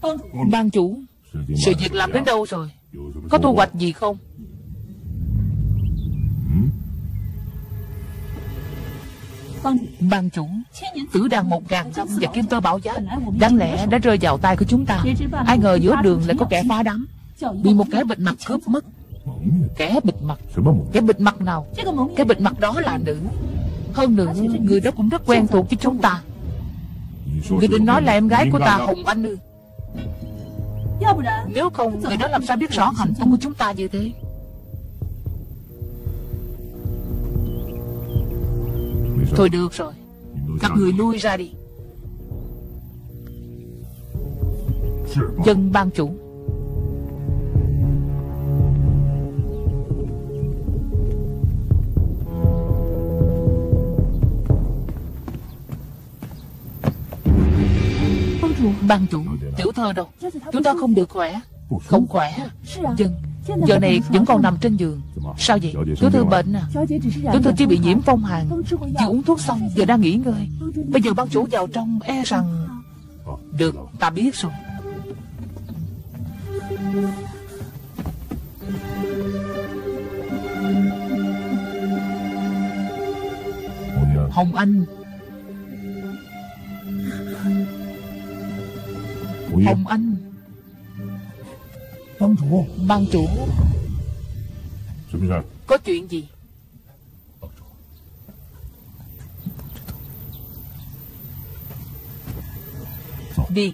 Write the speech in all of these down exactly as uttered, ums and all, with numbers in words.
Ban chủ, sự việc làm đến đâu rồi? Có thu hoạch gì không? Ban chủ, tử đàn một ngàn năm và kim tơ bảo giá đáng lẽ đã rơi vào tay của chúng ta. Ai ngờ giữa đường lại có kẻ phá đám, bị một kẻ bịt mặt cướp mất. Kẻ bịt mặt? Kẻ bịt mặt nào? Kẻ bịt mặt đó là nữ. Hơn nữa, người đó cũng rất quen thuộc với chúng ta. Người định nói là em gái của ta, Hồng Anh ư? Nếu không, người đó làm sao biết rõ hành tung của chúng ta như thế? Thôi được rồi, các người lui ra đi. Dân ban chủ. Ban chủ, tiểu thơ đâu? Chúng ta không được khỏe. Không khỏe? Dân, giờ này vẫn còn nằm trên giường. Sao vậy? Tiểu thư bệnh à? Tiểu thư chỉ bị nhiễm phong hàn, vừa uống thuốc xong giờ đang nghỉ ngơi. Bây giờ ban chủ vào trong e rằng... Được, ta biết rồi. Hồng Anh. Hồng Anh. Ban chủ. Có chuyện gì? Đi.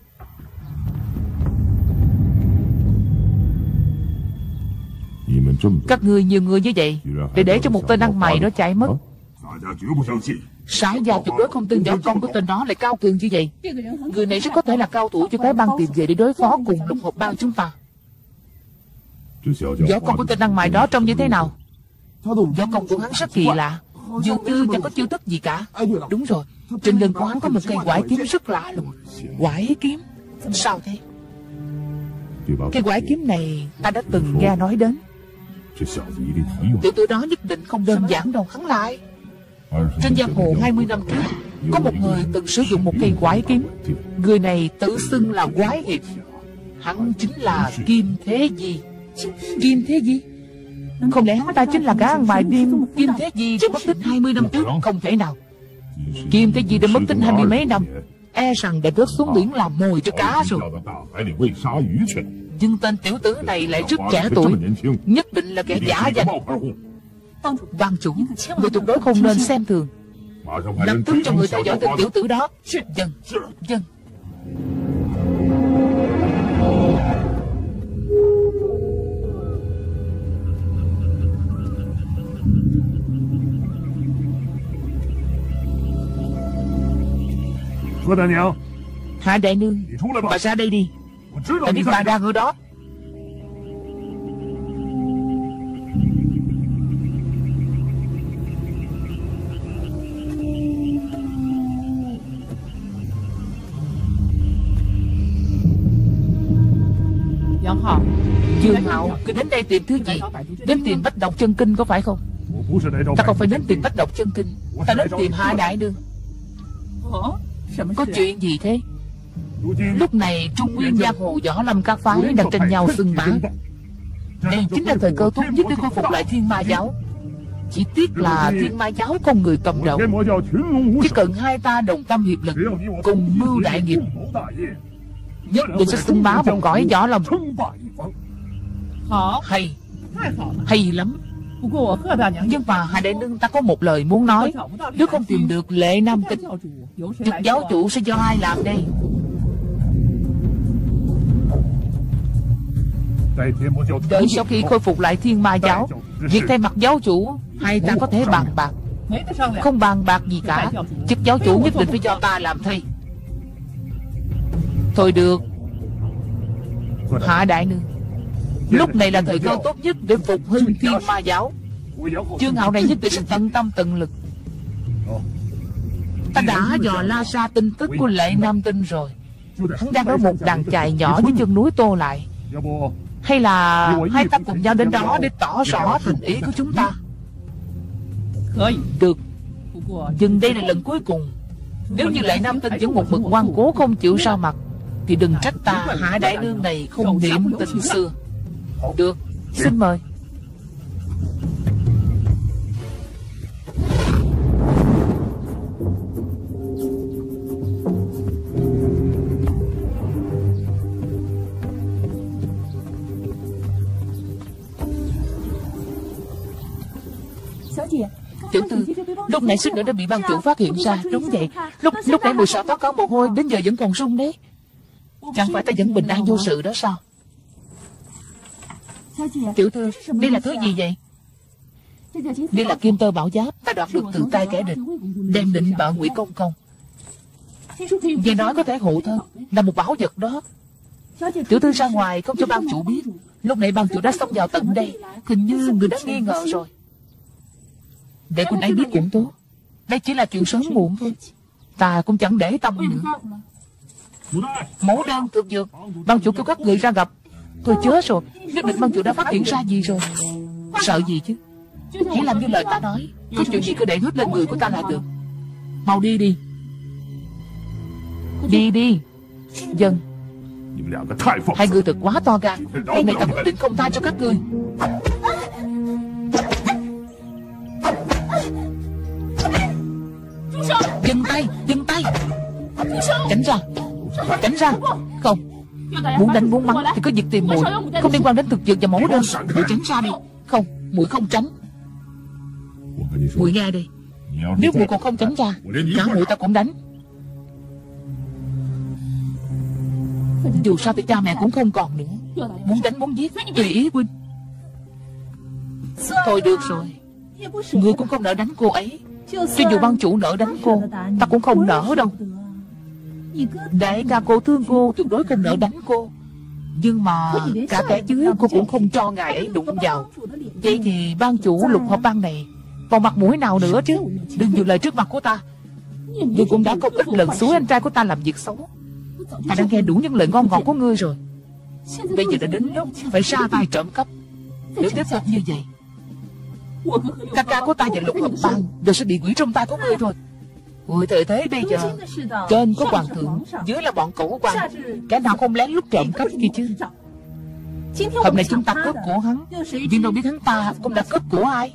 Các ngươi nhiều người như vậy, để để cho một tên ăn mày nó chạy mất. Sái gia tuyệt đối không tin võ công của tên đó lại cao cường như vậy. Người này rất có thể là cao thủ cho cái băng tìm về để đối phó cùng lục hợp bang chúng ta. Võ công của tên ăn mày đó trông như thế nào? Võ công của hắn rất kỳ lạ, dường như chẳng có chiêu thức gì cả. Đúng rồi, trên lưng của hắn có một cây quải kiếm rất lạ lùng. Quải kiếm? Sao thế? Cây quải kiếm này ta đã từng nghe nói đến. Tiểu tử đó nhất định không đơn giản đâu. Hắn lại trên giang hồ hai mươi năm trước có một người từng sử dụng một cây quái kiếm. Người này tự xưng là quái hiệp. Hắn chính là Kim Thế Di. Kim Thế Di? Không lẽ hắn ta chính là cả ăn bài đêm Kim Thế Di đã mất tích hai mươi năm trước? Không thể nào. Kim Thế Di đã mất tích hai mươi mấy năm, e rằng đã rớt xuống biển làm mồi cho cá rồi. Nhưng tên tiểu tử này lại rất trẻ tuổi, nhất định là kẻ giả danh. Ban chủ, người tuyệt đối không nên xem thường. Lập tức cho người theo dõi tên tiểu tử đó. Dân, dân. Hạ đại nương, bà ra đây đi. Ta biết bà đang ở đó. Dương Hạo, cứ đến đây tìm thứ gì? Đến tìm Bách Độc Chân Kinh có phải không? Ta không phải đến tìm Bách Độc Chân Kinh, ta đến tìm Hạ đại nương. Có chuyện gì thế? Lúc này Trung Nguyên giang hồ võ lâm các phái đang tranh nhau xưng bá. Đây chính là thời cơ tốt nhất để khôi phục lại Thiên Ma giáo. Chỉ tiếc là Thiên Ma giáo không người cầm đầu. Chỉ cần hai ta đồng tâm hiệp lực, cùng mưu đại nghiệp, nhất định sẽ xưng bá một cõi võ lâm. Hay, hay lắm. Nhưng mà Hạ đại nương, ta có một lời muốn nói. Nếu không tìm được Lệ Nam Kinh, chức giáo chủ sẽ do ai làm đây? Đợi sau khi khôi phục lại Thiên Ma giáo, việc thay mặt giáo chủ hai ta có thể bàn bạc. Không bàn bạc gì cả, chức giáo chủ nhất định phải do ta làm thay. Thôi được. Hạ đại nương, lúc này là thời cơ tốt nhất để phục hưng Thiên Ma giáo. Chương Hạo này nhất định sẽ tận tâm tận lực. Ta đã dò la ra tin tức của Lệ Nam Tinh rồi. Hắn đang ở một đàn chài nhỏ dưới chân núi Tô Lại. Hay là hai ta cùng nhau đến đó để tỏ rõ tình ý của chúng ta? Được. Nhưng đây là lần cuối cùng. Nếu như Lệ Nam Tinh vẫn một mực ngoan cố không chịu ra mặt, thì đừng trách ta Hạ đại nương này không niệm tình xưa. Được, xin mời. Tiểu thư, lúc nãy suýt nữa đã bị ban chủ phát hiện ra. Đúng vậy, lúc lúc nãy mùi sợ toát có mồ hôi, đến giờ vẫn còn run đấy. Chẳng phải ta vẫn bình an vô sự đó sao? Tiểu thư, đây là thứ gì vậy? Đây là kim tơ bảo giáp ta đoạt được từ tay kẻ địch, đem định bợ Ngụy Công Công. Nghe nói có thể hộ thân, là một bảo vật đó. Tiểu thư ra ngoài không cho ban chủ biết. Lúc nãy ban chủ đã xông vào tận đây, hình như người đã nghi ngờ rồi. Để Quỳnh ấy biết cũng tốt. Đây chỉ là chuyện sớm muộn thôi. Ta cũng chẳng để tâm nữa. Mẫu đơn thực dược, ban chủ kêu các người ra gặp. Tôi chết rồi, nhất định ban chủ đã phát hiện ra gì rồi. Sợ gì chứ? Hãy làm như lời ta nói. Có chuyện gì cứ để hết lên người của ta là được. Mau đi đi. Đi đi. Dân. Hai người thật quá to gan. Hôm nay ta quyết định không tha cho các ngươi. Dừng tay, dừng tay. Tránh ra, tránh ra. Không, muốn đánh muốn mắng thì có việc tìm muội, không liên quan đến thực dược và mẫu đơn. Muội tránh ra đi. Không, muội không tránh. Muội nghe đi, nếu muội còn không tránh ra, cả muội ta cũng đánh. Dù sao thì cha mẹ cũng không còn nữa. Muốn đánh muốn giết tùy ý huynh. Thôi được rồi, ngươi cũng không nỡ đánh cô ấy. Cho dù ban chủ nỡ đánh cô, ta cũng không nỡ đâu. Đại ca cô thương cô, tuyệt đối không nỡ đánh cô. Nhưng mà cả kẻ dưới cô cũng không cho ngài ấy đụng vào. Vậy thì ban chủ Lục Hợp Bang này còn mặt mũi nào nữa chứ? Đừng nhiều lời trước mặt của ta. Ngươi cũng đã không ít lần xúi anh trai của ta làm việc xấu. Ta đã nghe đủ những lời ngon ngọt của ngươi rồi. Bây giờ đã đến lúc phải ra tay trộm cắp. Nếu tiếp tục như vậy, ca ca của ta và Lục Hợp Bang đều sẽ bị quỷ trong tay của ngươi thôi. Ôi thời thế bây giờ, trên có hoàng thượng, dưới là bọn cẩu quan, kẻ nào không lén lút trộm cắp kia chứ? Hôm nay chúng ta cướp của hắn, nhưng đâu biết hắn ta cũng đã cướp của ai.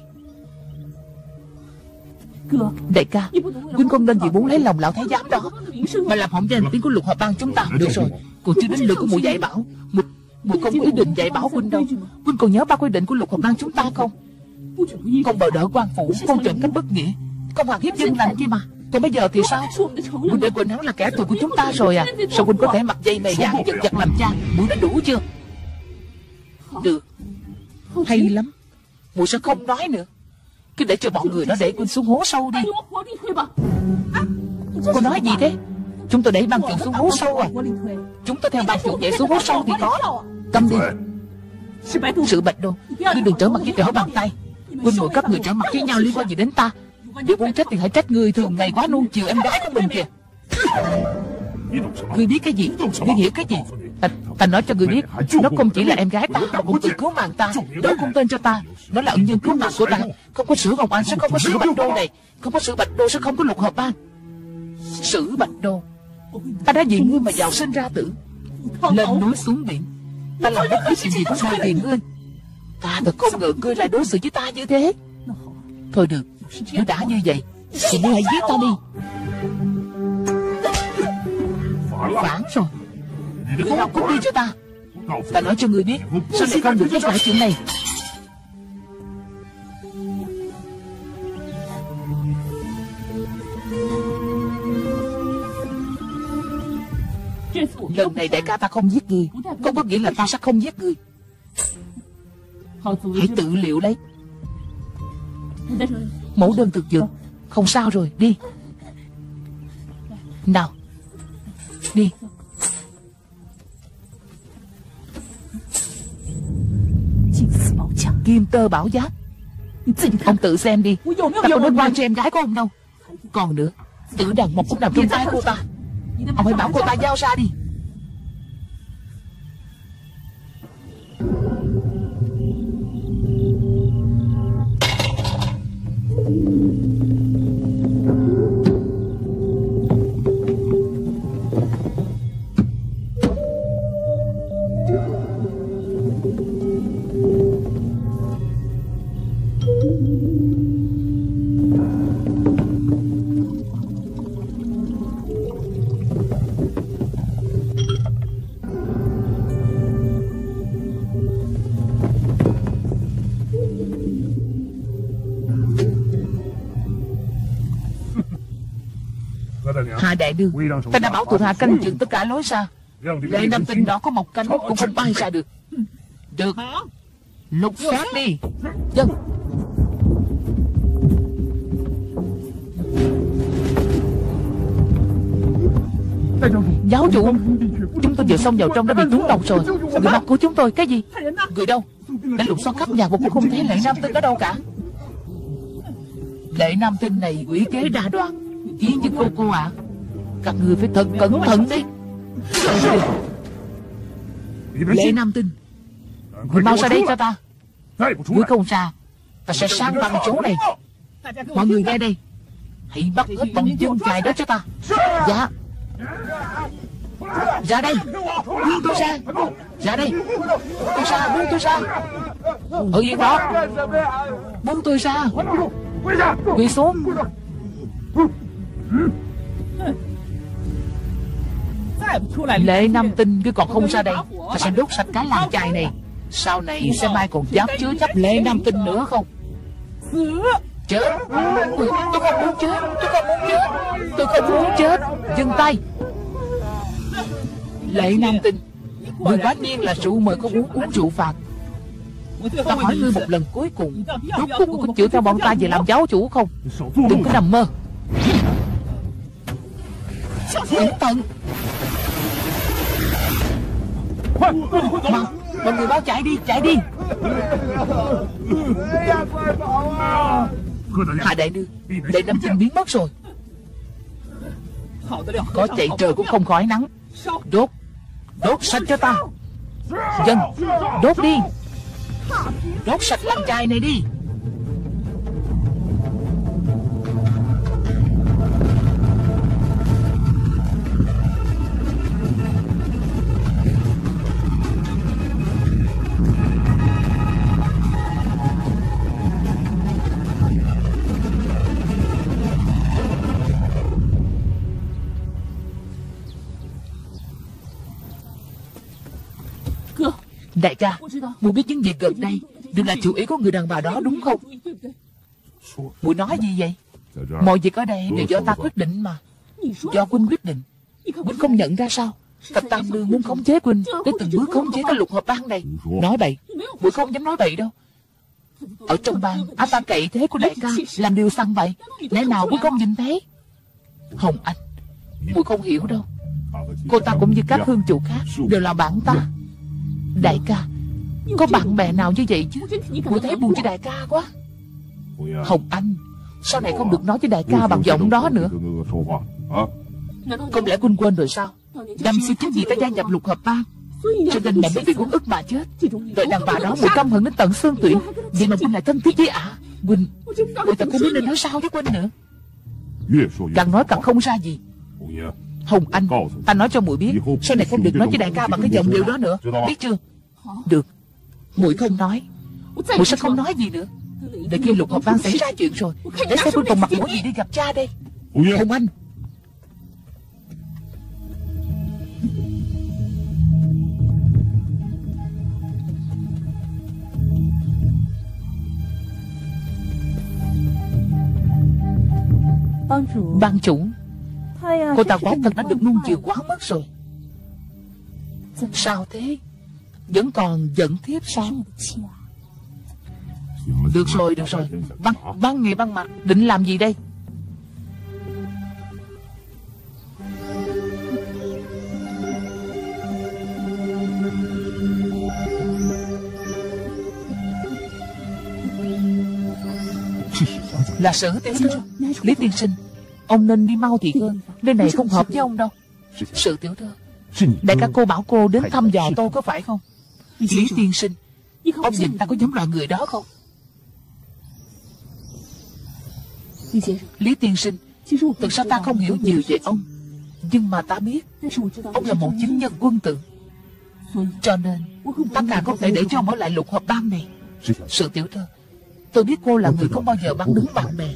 Đại ca, huynh không nên vì muốn lấy lòng lão thái giám đó mà làm hỏng danh tiếng của Lục Hợp Bang chúng ta. Được rồi, còn chưa đến lượt của muội dạy bảo. Muội không có ý định dạy bảo huynh đâu. Huynh còn nhớ ba quy định của Lục Hợp Bang chúng ta không? Không bờ đỡ quan phủ, không trộm cắp bất nghĩa, không hoạt hiếp dân lành kia mà. Còn bây giờ thì sao? Huynh để quên hắn là kẻ thù của chúng ta rồi à? Sao huynh có thể mặt dây mày dạn giật giật làm cha? Muội đã đủ chưa? Được, hay lắm. Muội sẽ không nói nữa. Cứ để cho bọn người đó để huynh xuống hố sâu đi. Cô nói gì thế? Chúng tôi đẩy ban chủ xuống hố sâu à? Chúng tôi theo ban chủ nhảy xuống hố sâu thì có. Câm đi. Sự Bạch Đô, ngươi đừng trở mặt với trở bàn tay. Huynh muội các người trở mặt với nhau liên quan gì đến ta? Nếu muốn trách thì hãy trách người thường ngày quá nuông chiều em gái của mình kìa. Ngươi biết cái gì? Ngươi hiểu cái gì? Ta, ta nói cho ngươi biết, nó không chỉ là em gái ta, mà cũng tự cứu mạng ta, đổi cung tên cho ta. Nó là ân nhân cứu mạng của ta. Không có Sử Ngọc Anh sẽ không có Sử Bạch Đô này, không có Sử Bạch Đô sẽ không có Lục Hợp Bang. Sử Bạch Đô, ta đã vì ngươi mà giàu sinh ra tử, lên núi xuống biển, ta làm bất cứ chuyện gì cũng đòi tiền ngươi. Ta thật không ngờ ngươi lại đối xử với ta như thế. Thôi được, nếu đã như vậy thì ngươi hãy giết ta đi. Phản rồi, ngươi nào cũng đi cho ta. Ta nói cho ngươi biết, sau này không được nhắc lại chuyện này. Lần này đại ca ta không giết ngươi, không có nghĩa là ta sẽ không giết ngươi. Hãy tự liệu lấy. Mẫu đơn thực dược. Không sao rồi, đi. Nào, đi. Kim tơ bảo giáp. Ông tự xem đi. Ta không nói quan cho em gái của ông đâu. Còn nữa, tử đàn mộc cũng nằm trong tay cô ta. Ông hãy bảo cô ta giao ra đi. Hạ đại đương, ta đã bảo thuộc hạ canh chừng tất cả lối ra. Lệ Nam Tinh đó có một cánh cũng không bay ra được. Được, lục soát đi. Dân. Giáo chủ, chúng tôi vừa xông vào trong đã bị trúng độc rồi. Người bắt của chúng tôi cái gì? Người đâu? Đã lục soát khắp nhà mà cũng không thấy Lệ Nam Tinh ở đâu cả. Lệ Nam Tinh này quỷ kế đa đoan, khiến cho cô cô ạ. À, các người phải thật cẩn thận đi. Lệ Nam Tinh, người mau ra đây cho ta. Người không ra, ta sẽ sang bằng chỗ này. Mọi người nghe đây, hãy bắt hết bọn dân dài đó cho ta. Dạ. Ra đây, buông tôi ra. Ra đây, tôi ra, buông tôi ra. Ở yên đó, buông tôi ra. Quỳ xuống. Lệ Nam Tinh cứ còn không ra đây, ta sẽ đốt sạch cái làng chài này. Sau này xem ai còn dám chứa chấp Lệ Nam Tinh nữa không. Chết. Tôi không muốn chết. Tôi không muốn chết. Tôi không muốn chết. Dừng tay. Lệ Nam Tinh, người quả nhiên là rượu mời có uống, uống rượu phạt. Ta hỏi ngươi một lần cuối cùng, rốt cuộc có chịu theo bọn ta về làm giáo chủ không? Đừng có nằm mơ. Cẩn thận. Mau, mọi người mau chạy đi, chạy đi. Hạ đại đương, Lệ Nam Tinh biến mất rồi. Có chạy trời cũng không khỏi nắng. Đốt, đốt sạch cho ta. Dân, đốt đi. Đốt sạch làng chài này đi. Đại ca, muội biết những việc gần đây đều là chủ ý của người đàn bà đó đúng không? Muội nói gì vậy? Mọi việc ở đây đều do ta quyết định mà. Do huynh quyết định. Huynh không nhận ra sao? Thập Tam Nương muốn khống chế huynh để từng bước khống chế cái lục hợp bang này. Nói bậy, muội không dám nói bậy đâu. Ở trong bang, á ta cậy thế của đại ca làm điều săn bậy, lẽ nào muội không nhìn thấy? Hồng Anh, muội không hiểu đâu. Cô ta cũng như các hương chủ khác đều là bạn ta. Đại ca, có bạn bè nào như vậy chứ? Muội thấy buồn cho đại ca quá. Hồng Anh, sau này không được nói với đại ca bằng giọng đó nữa. Không lẽ huynh quên rồi sao? Năm xưa chắc gì ta gia nhập lục hợp bang, cho nên mẹ mới bị uống ức mà chết. Đợi đàn bà đó muội căm hận đến tận xương tủy, vậy mà huynh lại thân thiết với ả. À, huynh, muội ta không biết nên nói sao với huynh nữa. Càng nói càng không ra gì. Hồng Anh, ta nói cho muội biết, sau này không được nói với đại ca bằng cái giọng điệu đó nữa, biết chưa? Được, muội không nói, muội sẽ không nói gì nữa. Để khi lục hợp bang xảy ra chuyện rồi, để xem huynh còn mặt mũi gì đi gặp cha đây. Hồng Anh. Ban chủ, cô ta quả thật đã được nuông chiều quá mất rồi. Sao thế? Vẫn còn giận thiếp sao? Được rồi, được rồi. Ban, ban ngày ban mặt định làm gì đây? Là Sở Tiểu Thư. Lý tiên sinh, ông nên đi mau thì hơn. Nơi này không hợp với ông đâu. Sự Tiểu Thư, đại ca cô bảo cô đến thăm dò tôi có phải không? Lý tiên sinh, ông nhìn ta có giống loại người đó không? Lý tiên sinh, thực ra ta không hiểu nhiều về ông, nhưng mà ta biết ông là một chính nhân quân tử, cho nên ta càng không thể để cho ông ở lại lục hợp bang này. Sự Tiểu Thư, tôi biết cô là người không bao giờ bắn đứng bạn bè.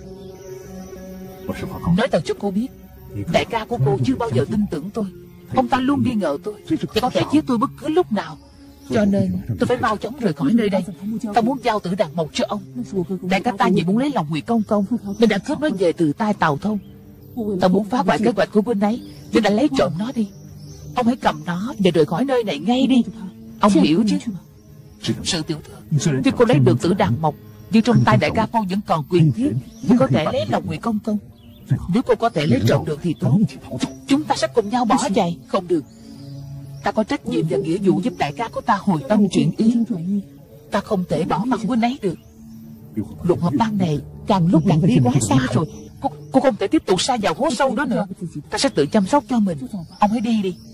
Nói thật cho cô biết, đại ca của cô chưa bao giờ tin tưởng tôi. Ông ta luôn nghi ngờ tôi và có thể giết tôi bất cứ lúc nào. Cho nên tôi phải mau chóng rời khỏi nơi đây. Ta muốn giao tử đàn mộc cho ông. Đại ca ta vì muốn lấy lòng Ngụy Công Công nên đã cướp nó về từ tay Tào Thông. Ta muốn phá hoại kế hoạch của huynh ấy, nên đã lấy trộm nó đi. Ông hãy cầm nó và rời khỏi nơi này ngay đi. Ông hiểu chứ? Sự tiểu thư, tuy cô lấy được tử đàn mộc, nhưng trong tay đại ca cô vẫn còn quyền thiết, thì có thể lấy lòng người công công. Nếu cô có thể lấy trộm được thì tốt, chúng ta sẽ cùng nhau bỏ chạy. Không được, ta có trách nhiệm và nghĩa vụ giúp đại ca của ta hồi tâm chuyển ý. Ta không thể bỏ mặt huynh ấy được. Lục hợp bang này càng lúc càng đi quá xa rồi. Cô, cô không thể tiếp tục sa vào hố sâu đó nữa. Ta sẽ tự chăm sóc cho mình. Ông hãy đi đi.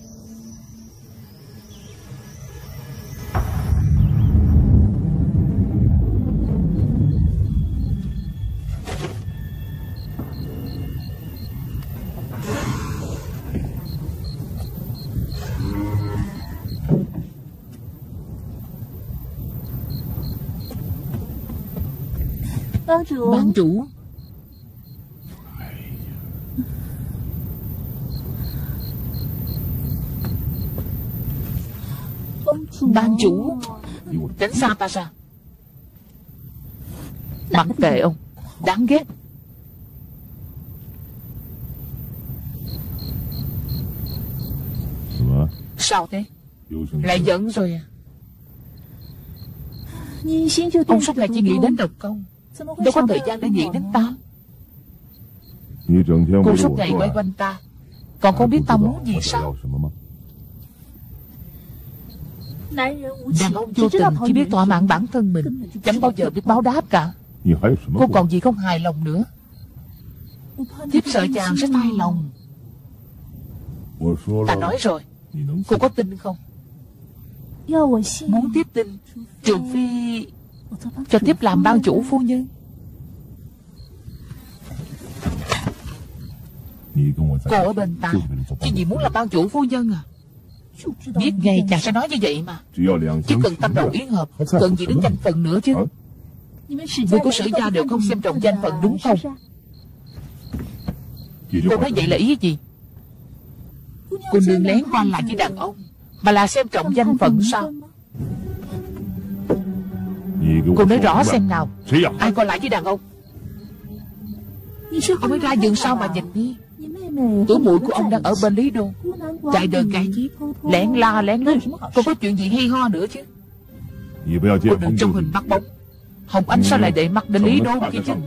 Ban chủ. Ban chủ, tránh xa ta ra. Mặc kệ ông, đáng ghét. Sao thế? Lại giận rồi à? Ông suốt ngày chỉ nghĩ đến độc công, đâu có thời gian để nghĩ đến ta. Cô suốt ngày quay quanh ta, còn không biết ta muốn gì sao? Đàn ông vô tình chỉ biết thỏa mãn bản thân mình, chẳng bao giờ biết báo đáp cả. Cô còn gì không hài lòng nữa? Thiếp sợ chàng sẽ thay lòng. Ta nói rồi, cô có tin không? Muốn tiếp tin, trừ phi cho thiếp làm ban chủ phu nhân. Cô ở bên ta chỉ vì muốn làm ban chủ phu nhân à? Biết ngay chàng sẽ nói như vậy mà. Chỉ cần tâm đầu ý hợp, cần gì đến danh phận nữa chứ. Người của Sử gia đều không xem trọng danh phận đúng không? Cô nói vậy là ý gì? Cô nương lén qua lại với đàn ông mà là xem trọng danh phận sao? Cô nói rõ xem nào, ai qua lại với đàn ông? Ông mới ra giường sau mà nhìn đi. Tuổi muội của ông đang ở bên Lý Đô, chạy đời cải chiếc, lén la lén lút. Cô có chuyện gì hay ho nữa chứ? Cô đừng trong hình bắt bóng. Hồng Anh sao lại để mắt đến Lý Đô kia chứ?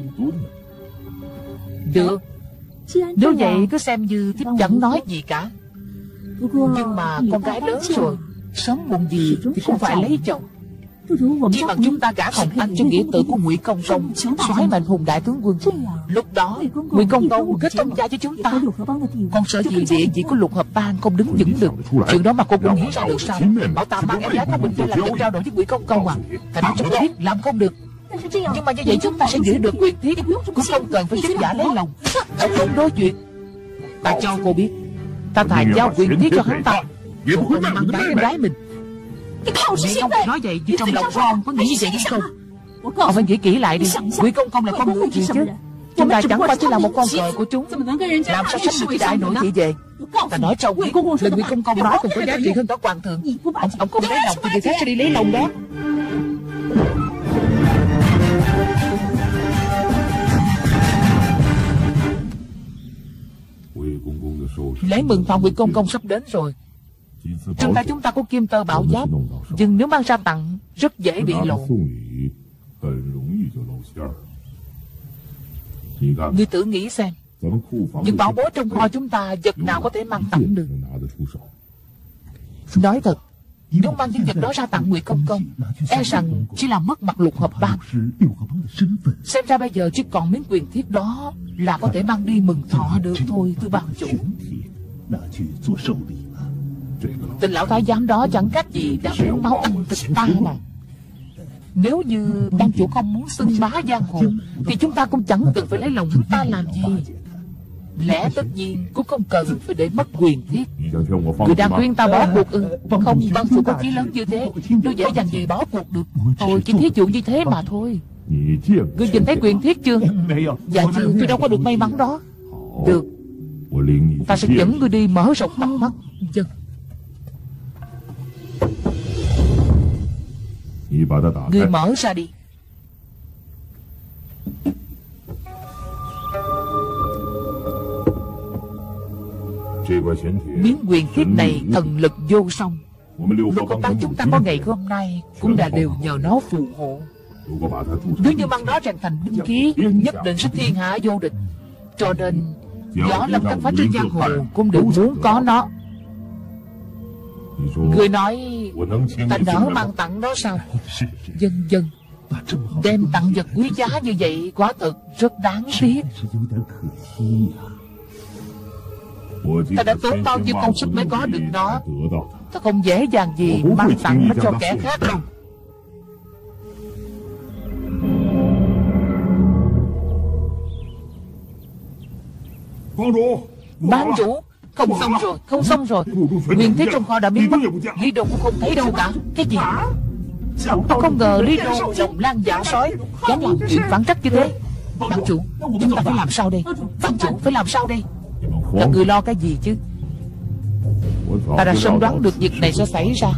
Được, nếu vậy cứ xem như thiếp chẳng nói gì cả. Nhưng mà con gái lớn rồi, sớm muộn gì thì cũng phải lấy chồng. Chỉ bằng chúng ta gả Hồng Anh cho nghĩa tử của Ngụy Công Công, soái mệnh hùng đại tướng quân. Lúc đó Ngụy Công Công kết thông gia với chúng ta. Con sợ gì địa vị của Lục Hợp Bang không đứng vững được. Chuyện đó mà cô cũng nghĩ ra được sao? Bảo ta mang em gái của mình cho làm dâu trao đổi với Ngụy Công Công à? Ta nói cho cô biết làm không được. Nhưng mà như vậy chúng ta sẽ giữ được quyền thiết, cũng không cần phải chấp giả lấy lòng. Ông không đối chuyện. Ta cho cô biết, ta thà giao quyền thiết cho hắn ta, cũng không mang bán em gái mình. Miệng ông nói vậy chứ trong lòng của ông có nghĩ như vậy hay không? Ông phải nghĩ kỹ lại đi. Ngụy Công Công là con người gì chứ? Chúng ta chẳng qua chỉ là một con cờ của chúng, làm sao sánh được với đại nội thị về? Ta nói cho ông biết, lời Ngụy Công Công nói còn có giá trị hơn cả hoàng thượng. Ông ông không lấy lòng thì người khác sẽ đi lấy lòng đó. Lễ mừng thọ Ngụy Công Công sắp đến rồi. Trong tay chúng ta có kim tơ bảo giáp, nhưng nếu mang ra tặng rất dễ bị lộ. Ngươi tự nghĩ xem, những bảo bối trong kho chúng ta vật nào có thể mang tặng được? Nói thật, nếu mang những vật đó ra tặng Ngụy Công Công, e rằng chỉ là mất mặt Lục Hợp Bang. Xem ra bây giờ chỉ còn miếng quyền thiết đó là có thể mang đi mừng thọ được thôi, thưa ban chủ. Tình lão thái giám đó chẳng cách gì đã uống máu ăn thịt ta mà. Nếu như ban chủ không muốn xưng bá giang hồ thì chúng ta cũng chẳng cần phải lấy lòng hắn ta làm gì. Lẽ tất nhiên cũng không cần phải để mất quyền thiết. Người đang khuyên ta bỏ cuộc ư? Không, ban chủ có chí lớn như thế, đâu dễ dàng gì bỏ cuộc được. Thôi chỉ thí dụ như thế mà thôi. Ngươi nhìn thấy quyền thiết chưa? Dạ chưa, tôi đâu có được may mắn đó. Được, ta sẽ dẫn ngươi đi mở rộng tầm mắt. Dân. Ngươi mở ra đi. Miếng quyền thiếp này thần lực vô song. Lục công tăng chúng ta có ngày hôm nay cũng đã đều nhờ nó phù hộ. Nếu như mang nó rèn thành binh khí, nhất định sẽ thiên hạ vô địch. Cho nên võ lâm các phái trên giang hồ cũng đều muốn có nó. Người nói ta nỡ mang tặng nó sao? Dân dân đem tặng vật quý giá như vậy quả thật rất đáng tiếc. Ta đã tốn bao nhiêu công sức mới có được nó. Ta không dễ dàng gì mang tặng nó cho kẻ khác đâu. Ban chủ, không xong rồi, không xong rồi. Nguyên thế trong kho đã biến mất, Lý Đôn cũng không thấy đâu cả. Cái gì? Ta không ngờ Lý Đôn lòng lan dạ sói, dám làm chuyện phản trắc như thế. Ban chủ, chúng ta phải làm sao đây? Ban chủ, phải làm sao đây? Các người lo cái gì chứ? Ta đã sớm đoán được việc này sẽ xảy ra.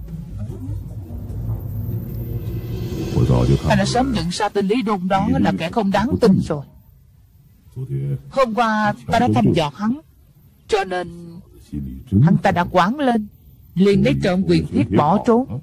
Ta đã sớm nhận ra tên Lý Đôn đó là kẻ không đáng tin rồi. Hôm qua ta đã thăm dò hắn, cho nên hắn ta đã quán lên, liền lấy trộm quyền thiết bỏ trốn.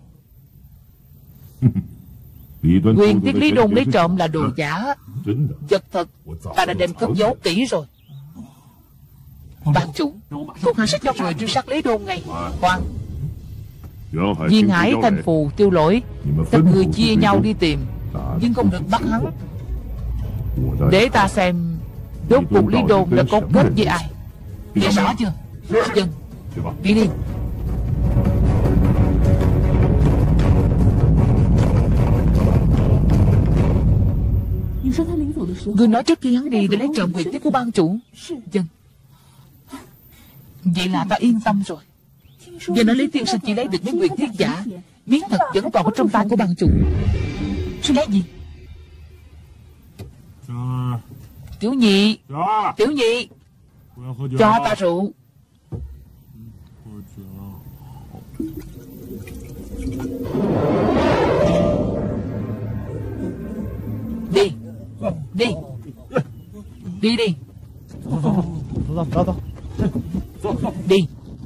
Quyền thiết Lý Đôn lấy trộm là đồ giả, vật thật ta đã đem cất giấu kỹ rồi. Ban chủ, thuộc hạ sẽ cho người truy sát Lý Đôn ngay. Khoan, Duyên Hải, Thành Phù, Tiêu Lỗi, các người chia nhau đi tìm, nhưng không được bắt hắn. Để ta xem rốt cuộc Lý Đôn đã cấu kết với ai. Nghe rõ chưa? Dân, đi đi. Người nói trước khi hắn đi để lấy trộm quyền thiết của ban chủ. Dân, vậy là ta yên tâm rồi. Giờ nói Lý Tiên Sinh chỉ lấy được miếng quyền thiết giả, miếng thật vẫn còn ở trong tay của ban chủ. Suy lấy gì? Tiểu nhị, tiểu nhị, cho ta rượu. Đi, đi, đi đi. Đi.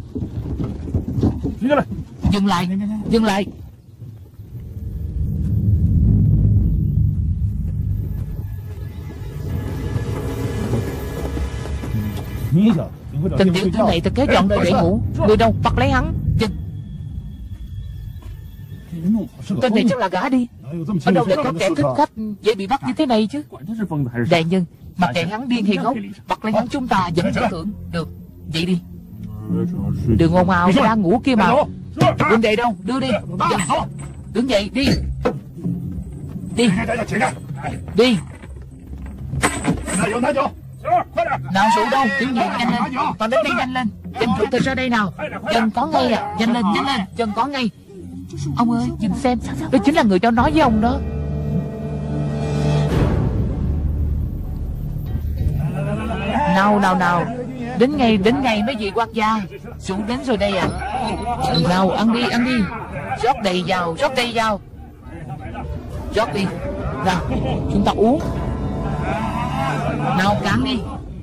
Dừng lại, dừng lại. Tên tiểu tử này thật kế dọn đời đệ ngũ. Người đâu, bắt lấy hắn. Dừng. Tên này chắc là gã đi. Ở đâu lại có kẻ thích khách dễ bị bắt như thế này chứ? Đại nhân, mặc kệ hắn điên hay ngốc, bắt lấy hắn chúng ta vẫn giải thưởng. Được, vậy đi. Đừng ồn ào, ta đang ngủ kia mà. Huynh đệ đâu, đưa đi. Dạ. Đứng dậy, đi. Đi. Đi. Nào rượu đâu, tiểu nhị nhanh lên. Toàn đến đây nhanh lên. Đem rượu từ ra đây nào. Chân có ngay à, nhanh lên, nhanh lên. Chân có ngay. Ông ơi, nhìn xem, đó chính là người cháu nói với ông đó. Nào, nào, nào. Đến ngay, đến ngay mấy vị quan gia. Rượu đến rồi đây à. Nào, ăn đi, ăn đi. Rót đầy vào, rót đầy vào. Rót đi. Nào, chúng ta uống. Nào, cạn đi.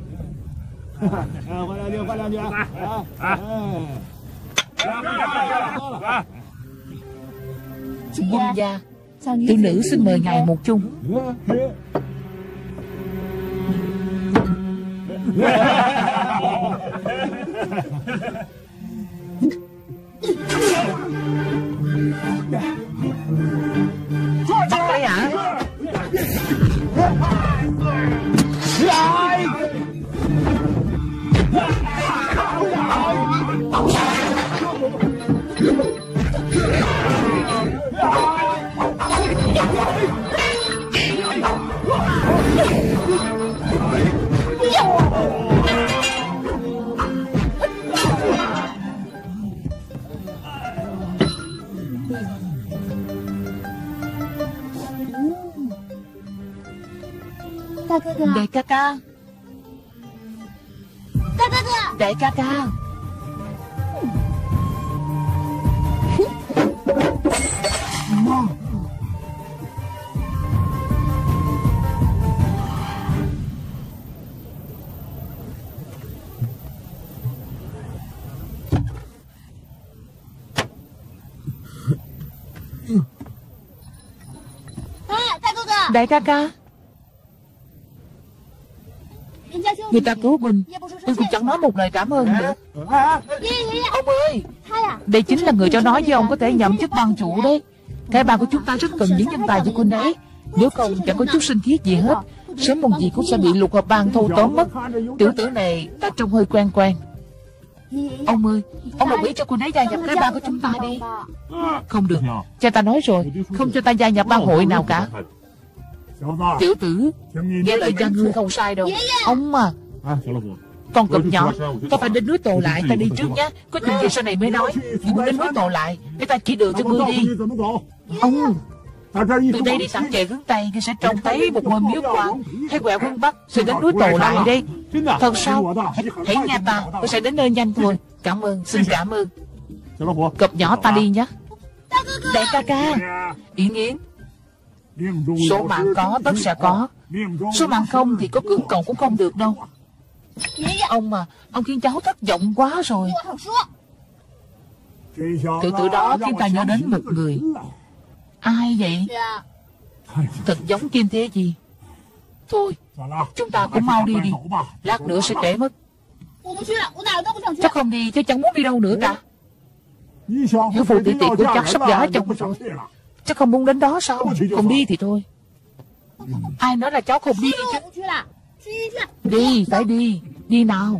Quân gia, tiểu nữ xin mời ngài một chung. Bắt lấy hả? Đại ca ca, đại ca ca. Đại ca ca, người ta cứu Huynh, Huynh cũng chẳng nói một lời cảm ơn nữa. Ông ơi, đây chính là người cho nói với ông có thể nhậm chức ban chủ đấy. Cái bang của chúng ta rất cần những nhân tài như Huynh ấy. Nếu không chẳng có chút sinh thiết gì hết, sớm muộn gì cũng sẽ bị lục hợp bang thâu tóm mất. Tiểu tử này ta trông hơi quen quen. Ông ơi, ông đồng ý cho cô ấy gia nhập cái bang của chúng ta đi. Không được, cha ta nói rồi, không cho ta gia nhập bang hội nào cả. Tiểu tử, nghe lời cha ngươi không sai đâu. Ông mà, con cọp nhỏ, con phải đến núi Tồ Lại, ta đi trước nhé. Có chuyện gì sau này mới nói. Đừng đến núi Tồ Lại, để ta chỉ đường cho ngươi đi. Ông, từ đây đi thẳng về hướng Tây, ngươi sẽ trông thấy một ngôi miếu quan. Hãy quẹo hướng Bắc, sẽ đến núi Tồ Lại đây. Thật sao? Hãy nghe ta, tôi sẽ đến nơi nhanh thôi. Cảm ơn, xin cảm ơn. Cọp nhỏ, ta đi nhé. Đại ca ca, Yến Yến, số mạng có tất sẽ có, số mạng không thì có cưỡng cầu cũng không được đâu. Ông mà, ông khiến cháu thất vọng quá rồi. Tự tự đó khiến ta nhớ đến một người. Ai vậy? Thật giống Kim Thế Gì. Thôi, chúng ta cũng mau đi đi, lát nữa sẽ trễ mất. Chắc không đi chứ chẳng muốn đi đâu nữa cả. Hiếu phụ tỷ tỷ của chắc sắp gả chồng rồi, chắc không muốn đến đó sao? Không đi thì thôi. Ai nói là cháu không đi chứ? Đi, phải đi, đi nào.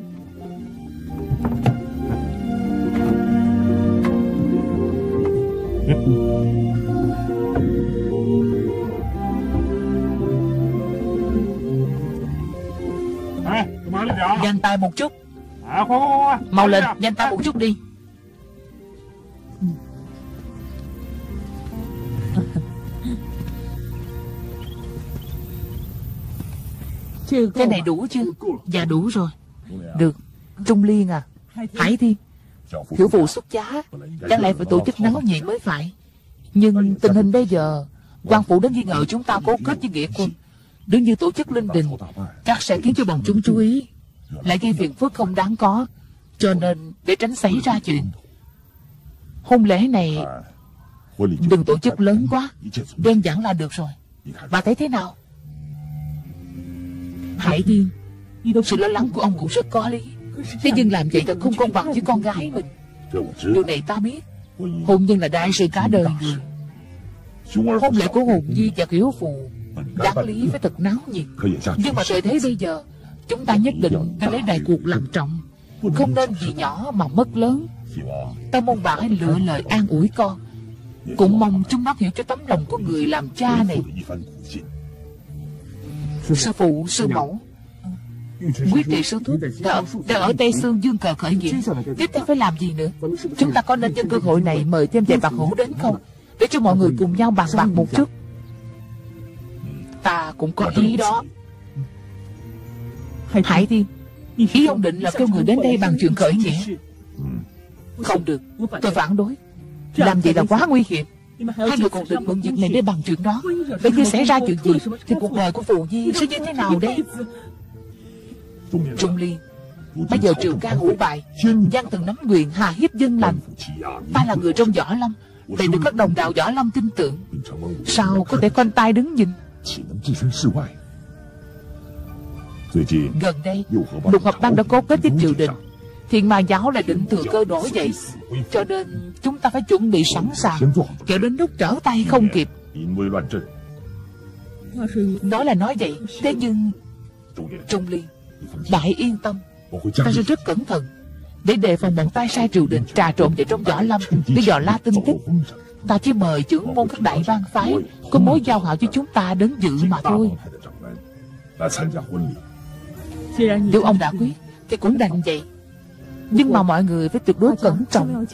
Nhanh tay một chút. Mau lên, nhanh tay một chút đi. Cái này đủ chưa? Dạ đủ rồi. Được. Trung Liên à, Hải Thiên, Hiểu Phụ xuất giá, chẳng lẽ phải tổ chức náo nhiệt mới phải. Nhưng tình hình bây giờ, quan phủ đến nghi ngờ chúng ta cấu kết với nghĩa quân. Nếu như tổ chức linh đình, chắc sẽ khiến cho bọn chúng chú ý, lại gây phiền phức không đáng có. Cho nên để tránh xảy ra chuyện, hôn lễ này đừng tổ chức lớn quá, đơn giản là được rồi. Bà thấy thế nào? Hải Thiên, sự lo lắng của ông cũng rất có lý. Thế nhưng làm vậy thật không công bằng với con gái mình. Điều này ta biết. Hôn nhân là đại sự cả đời người. Hôn lễ của Hồn Nhi và Hiểu Phụ đáng lý phải thật náo nhiệt. Nhưng mà thời thế bây giờ, chúng ta nhất định phải lấy đại cuộc làm trọng, không nên vì nhỏ mà mất lớn. Ta mong bà hãy lựa lời an ủi con, cũng mong chúng nó hiểu cho tấm lòng của người làm cha này. Sư phụ, sư mẫu, Quyết Trị sư thúc đã, đã ở Tây Sương dương cờ khởi nghĩa. Tiếp theo phải làm gì nữa? Chúng ta có nên nhân cơ hội này mời thêm vài bạc hữu đến không, để cho mọi người cùng nhau bàn bạc một chút? Ta cũng có ý đó. Hải Thiên, ý ông định là kêu người đến đây bàn chuyện khởi nghĩa? Không được, tôi phản đối. Làm vậy là quá nguy hiểm. Hai người còn định mượn việc này để bàn chuyện đó. Vậy như xảy ra chuyện gì thì cuộc đời của Phù Nhi sẽ như thế nào đây? Trung Liên, bây giờ triều ca hủ bại, Giang Thần nắm quyền hà hiếp dân lành. Ta là người trong Võ Lâm, lại được các đồng đạo Võ Lâm tin tưởng, sao có thể khoanh tay đứng nhìn? Gần đây, lục hợp bang đã cấu kết với triều đình, Thiên Ma giáo lại định thừa cơ nổi dậy, cho nên chúng ta phải chuẩn bị sẵn sàng, kẻo đến lúc trở tay không kịp. Nói là nói vậy, thế nhưng Trung Liên, bà hãy yên tâm, ta sẽ rất cẩn thận để đề phòng bọn tay sai triều đình trà trộn vào trong Võ Lâm để dò la tin tức. Ta chỉ mời trưởng môn các đại bang phái có mối giao hảo với chúng ta đến dự mà thôi. Nếu ông đã quyết thì cũng đành vậy, nhưng mà mọi người phải tuyệt đối cẩn trọng.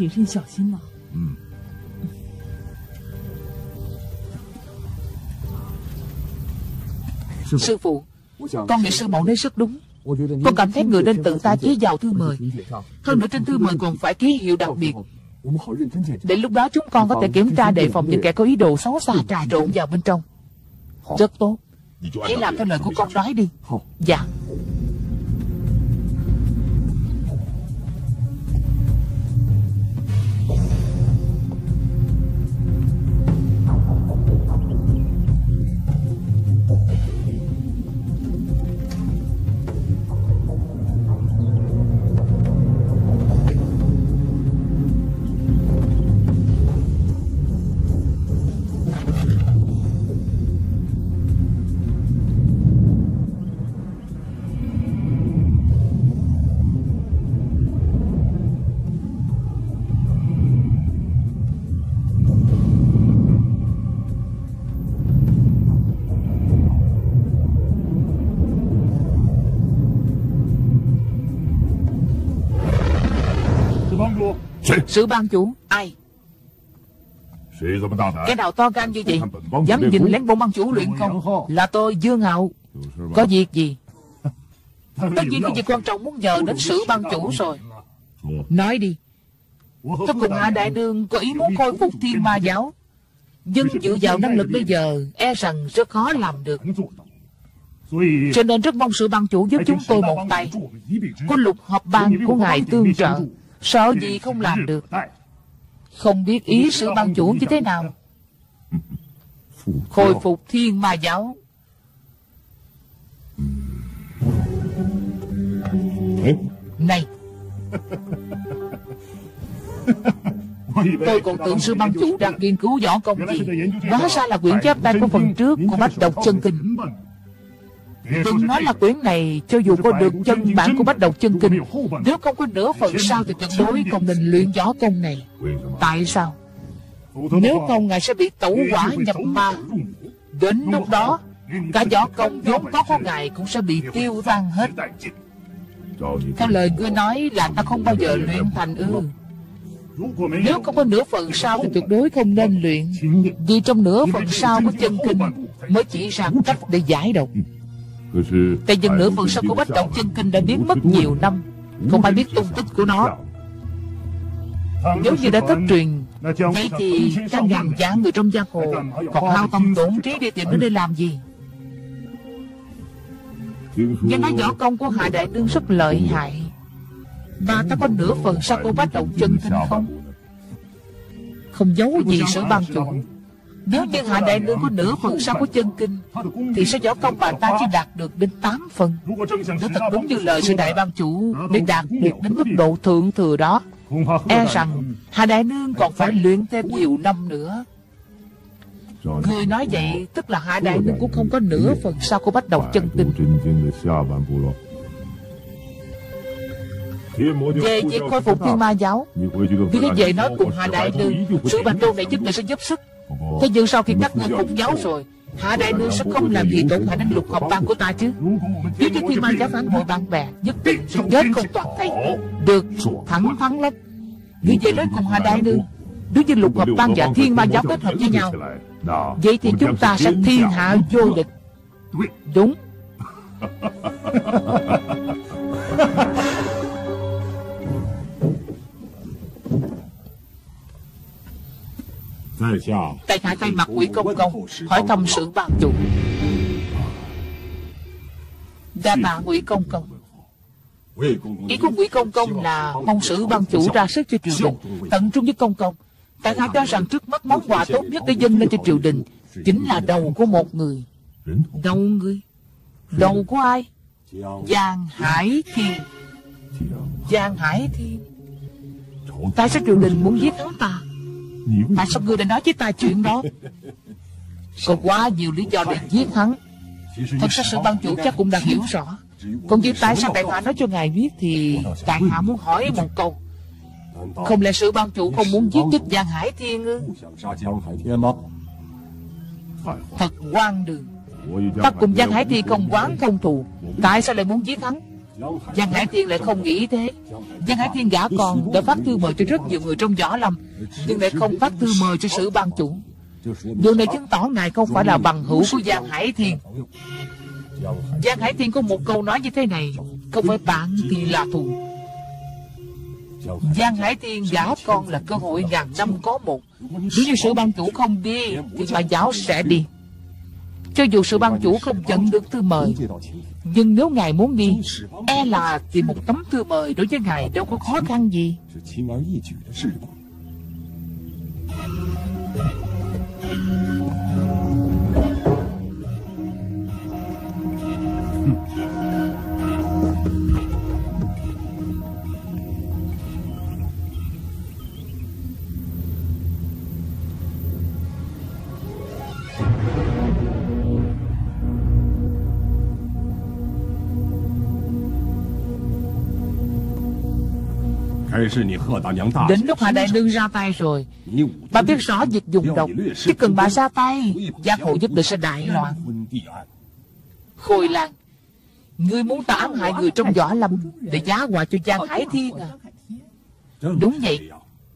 Sư phụ, con nghĩ sư mẫu nói rất đúng. Con cảm thấy người nên tự ta chế vào thư mời. Hơn nữa trên thư mời còn phải ký hiệu đặc biệt, để lúc đó chúng con có thể kiểm tra đề phòng những kẻ có ý đồ xấu xa trà trộn vào bên trong. Rất tốt, hãy làm theo lời của con nói đi. Dạ. Sử ban chủ. Ai? Cái nào to gan như vậy, dám nhìn lén bổn ban chủ luyện không? Là tôi Dương Hạo. Có việc gì? Tất nhiên có việc quan trọng muốn nhờ đến Sử ban chủ rồi. Nói đi. Tôi cùng Hạ Đại Nương có ý muốn khôi phục Thiên Ma giáo, nhưng dựa vào năng lực bây giờ e rằng rất khó làm được. Cho nên rất mong Sử ban chủ giúp chúng tôi một tay. Có Lục Hợp Ban của ngài tương trợ, sợ gì không làm được. Không biết ý Sử ban chủ như thế nào? Khôi phục Thiên Ma giáo. Này, tôi còn tưởng Sử ban chủ đang nghiên cứu võ công gì, hóa ra là quyển chép tay của phần trước của Bách Độc Chân Kinh. Đừng nói là quyển này, cho dù có được chân bản của Bách Độc Chân Kinh, nếu không có nửa phần sau thì tuyệt đối không nên luyện võ công này. Tại sao? Nếu không ngài sẽ bị tẩu hỏa nhập ma. Đến lúc đó, cả võ công vốn có của ngài cũng sẽ bị tiêu tan hết. Theo lời ngươi nói là ta không bao giờ luyện thành ư? Nếu không có nửa phần sau thì tuyệt đối không nên luyện, vì trong nửa phần sau của chân kinh mới chỉ ra cách để giải độc. Tại nhưng nửa phần sau của Bách Độc Chân Kinh đã biến mất nhiều năm, không ai biết tung tích của nó. Nếu như đã thất truyền, vậy thì các ngàn vạn người trong giang hồ còn hao tâm tổn trí đi tìm nó để làm gì? Nghe nói võ công của Hạ Đại Nương rất lợi hại, mà ta có nửa phần sau của Bách Độc Chân Kinh không? Không giấu gì Sử ban chủ. Nếu như Hạ Đại Nương có nửa phần sau của chân kinh, thì số võ công bà ta chỉ đạt được đến tám phần. Nếu thật đúng như lời Sử đại ban chủ, để đạt được đến mức độ thượng thừa đó, e rằng Hạ Đại Nương còn phải luyện thêm nhiều năm nữa. Người nói vậy tức là Hạ Đại Nương cũng không có nửa phần sau của Bách Độc Chân Kinh. Về việc khôi phục Thiên Ma giáo, vì cái về nói cùng Hạ Đại Nương, Sử ban chủ này giúp người sẽ giúp sức. Thế nhưng sau khi các ngươi phục giáo rồi, Hạ Đại Nương sẽ không làm gì tổn hại đến Lục Hợp Ban của ta chứ? Nếu như Thiên Ma giáo phản hội bạn bè, nhất định sẽ chết không toàn thây. Được, thẳng thắn lắm. Vì vậy nói cùng Hạ Đại Nương, nếu như Lục Hợp Ban và Thiên Ma giáo kết hợp với nhau, vậy thì chúng ta sẽ thiên hạ vô địch. Đúng. Tại hạ thay mặt Ngụy Công Công hỏi thăm Sử ban chủ. Đa tạ Ngụy Công Công. Ý của Ngụy Công Công là mong Sử ban chủ ra sức cho triều đình, tận trung với công công. Tại hạ cho rằng trước mắt món quà tốt nhất để dâng lên cho triều đình chính là đầu của một người. Đầu người? Đầu của ai? Giang Hải Thiên. Giang Hải Thiên. Tại sao triều đình muốn giết hắn ta? Tại sao ngươi đã nói với ta chuyện đó? Có quá nhiều lý do để giết hắn. Thật ra Sử ban chủ chắc cũng đã hiểu rõ. Còn như tại sao tại hạ nói cho ngài biết thì tại hạ muốn hỏi một câu. Không lẽ Sử ban chủ không muốn giết chết Giang Hải Thiên ư? Thật hoang đường. Ta cùng Giang Hải Thiên không oán không thù, tại sao lại muốn giết hắn? Giang Hải Thiên lại không nghĩ thế. Giang Hải Thiên gã con đã phát thư mời cho rất nhiều người trong võ lâm, nhưng lại không phát thư mời cho Sử ban chủ. Điều này chứng tỏ ngài không phải là bằng hữu của Giang Hải Thiên. Giang Hải Thiên có một câu nói như thế này: không phải bạn thì là thù. Giang Hải Thiên gã con là cơ hội ngàn năm có một. Nếu như Sử ban chủ không đi thì bà giáo sẽ đi. Cho dù Sử ban chủ không nhận được thư mời, nhưng nếu ngài muốn đi, e là tìm một tấm thư mời đối với ngài đâu có khó khăn gì. Đến lúc Hạ Đại Nương ra tay rồi, bà biết rõ việc dùng độc, chỉ cần bà ra tay, giang hồ nhất định sẽ đại loạn. Khôi Lan, ngươi muốn ta ám hại người trong võ lâm để giá họa cho Giang Hải Thiên à? Đúng vậy.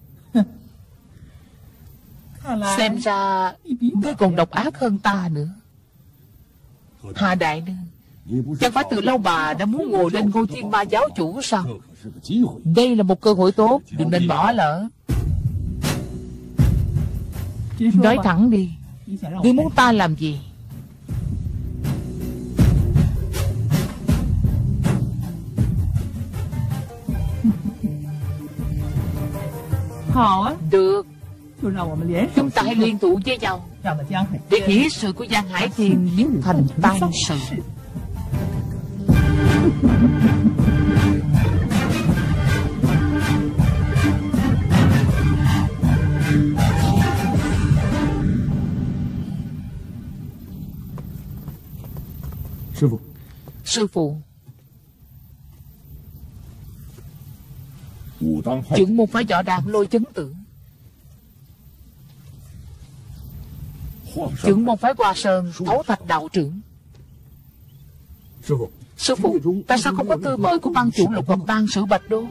Xem ra ngươi còn độc ác hơn ta nữa. Hà đại nương, chẳng phải từ lâu bà đã muốn ngồi lên ngôi thiên ma giáo chủ sao? Đây là một cơ hội tốt, đừng nên bỏ lỡ. Nói thẳng đi, ngươi muốn ta làm gì? Được, chúng ta hãy liên thủ với nhau để hỷ sự của Giang Hải Thiên biến thành tan sự. Sư phụ, Sư phụ, trưởng môn phái Võ Đàn Lôi Chấn Tử, trưởng môn phái Hoa Sơn Thấu Thạch đạo trưởng. Sư phụ, tại sao không có thư mời của ban chủ Lục Hợp Bang Sử Bạch Đô?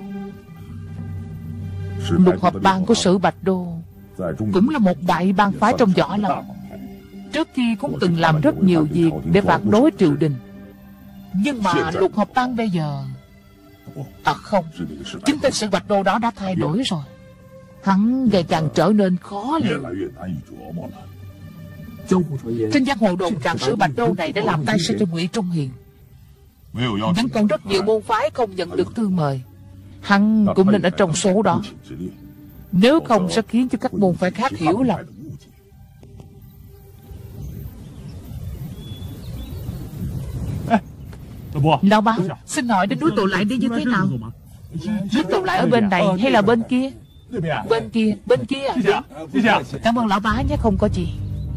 Lục Hợp Bang của Sử Bạch Đô cũng là một đại bang phái trong Võ Lâm. Trước khi cũng từng làm rất nhiều việc để phản đối triều đình. Nhưng mà Lục Hợp Bang bây giờ... À không, chính tên Sử Bạch Đô đó đã thay đổi rồi. Hắn ngày càng trở nên khó lường. Trên giang hồ đồn rằng Sử Bạch Đô này đã làm tay sai cho Ngụy Trung Hiền. Vẫn còn rất nhiều môn phái không nhận được thư mời. Hắn cũng nên ở trong số đó. Nếu không sẽ khiến cho các môn phái khác hiểu lầm. Lão Ba, xin hỏi đến núi Tụ Lại đi như thế nào? Núi Tụ Lại ở bên này hay là bên kia? Bên kia, bên kia à? Cảm ơn Lão Bá nhé, không có gì.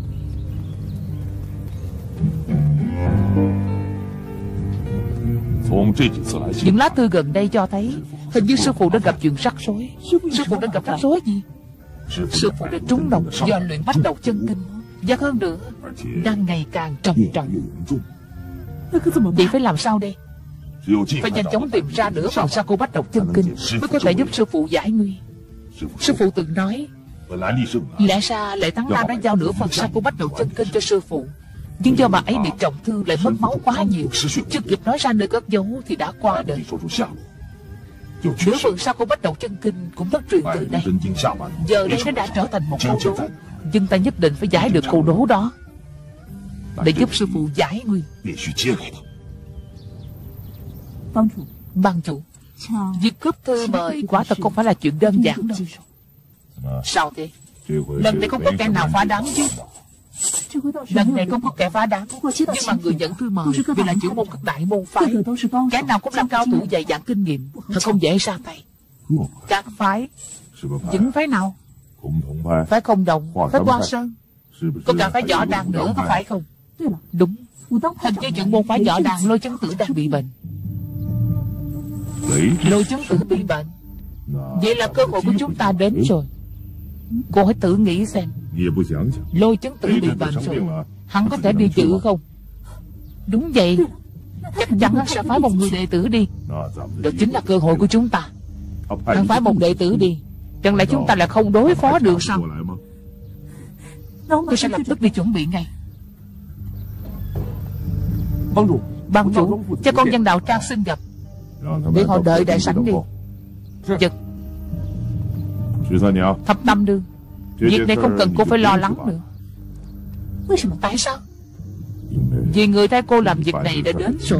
Những lá thư gần đây cho thấy hình như sư phụ đã gặp chuyện rắc rối. Sư phụ đã gặp rắc rối gì? Sư phụ đã trúng độc do luyện Bách Độc Chân Kinh, và hơn nữa đang ngày càng trầm trọng. Vậy phải làm sao đây? Phải nhanh chóng tìm ra nửa phần Sa Cô Bách Độc Chân Kinh mới có thể giúp sư phụ giải nguy. Sư phụ từng nói lẽ ra Lệ Thắng Nam đã giao nửa phần Sa Cô Bách Độc Chân Kinh cho sư phụ, nhưng do bà ấy bị trọng thương lại mất máu quá nhiều, chưa kịp nói ra nơi cất giấu thì đã qua đời. Nửa phần Sa Cô Bách Độc Chân Kinh cũng thất truyền từ đây. Giờ đây nó đã trở thành một câu đố, nhưng ta nhất định phải giải được câu đố đó để giúp sư phụ giải nguy. Ban chủ, việc cướp thư mời quả thật không phải là chuyện đơn giản đâu. Sao thế? Lần này không có kẻ nào phá đáng chứ? Lần này không có kẻ phá đáng, nhưng mà người nhận thư mời vì là trưởng môn các đại môn phái, kẻ nào cũng là cao thủ dày dặn kinh nghiệm, thật không dễ ra tay. Các phái, những phái nào? Phái Không Đồng, phái Hoa Sơn, có cả phái Võ Đàn nữa, có phải không? Đúng, hình như trưởng môn phái Võ Đàn Lôi Chấn Tử đang bị bệnh. Lôi Chấn Tử bị bệnh, vậy là cơ hội của chúng ta đến rồi. Cô hãy tự nghĩ xem, Lôi Chấn Tử bị bệnh rồi, hắn có thể đi chữa không? Đúng vậy, chắc chắn hắn sẽ phái một người đệ tử đi. Đó chính là cơ hội của chúng ta. Hắn phái một đệ tử đi, chẳng lẽ chúng ta lại không đối phó được sao? Tôi sẽ lập tức đi chuẩn bị ngay. Ban chủ, cho con Văn Đạo Trang xin gặp, để họ đợi đại sảnh đi. Chật, Thập Tam Đương, việc này không cần cô phải lo lắng nữa. Tại sao? Vì người thay cô làm việc này đã đến rồi.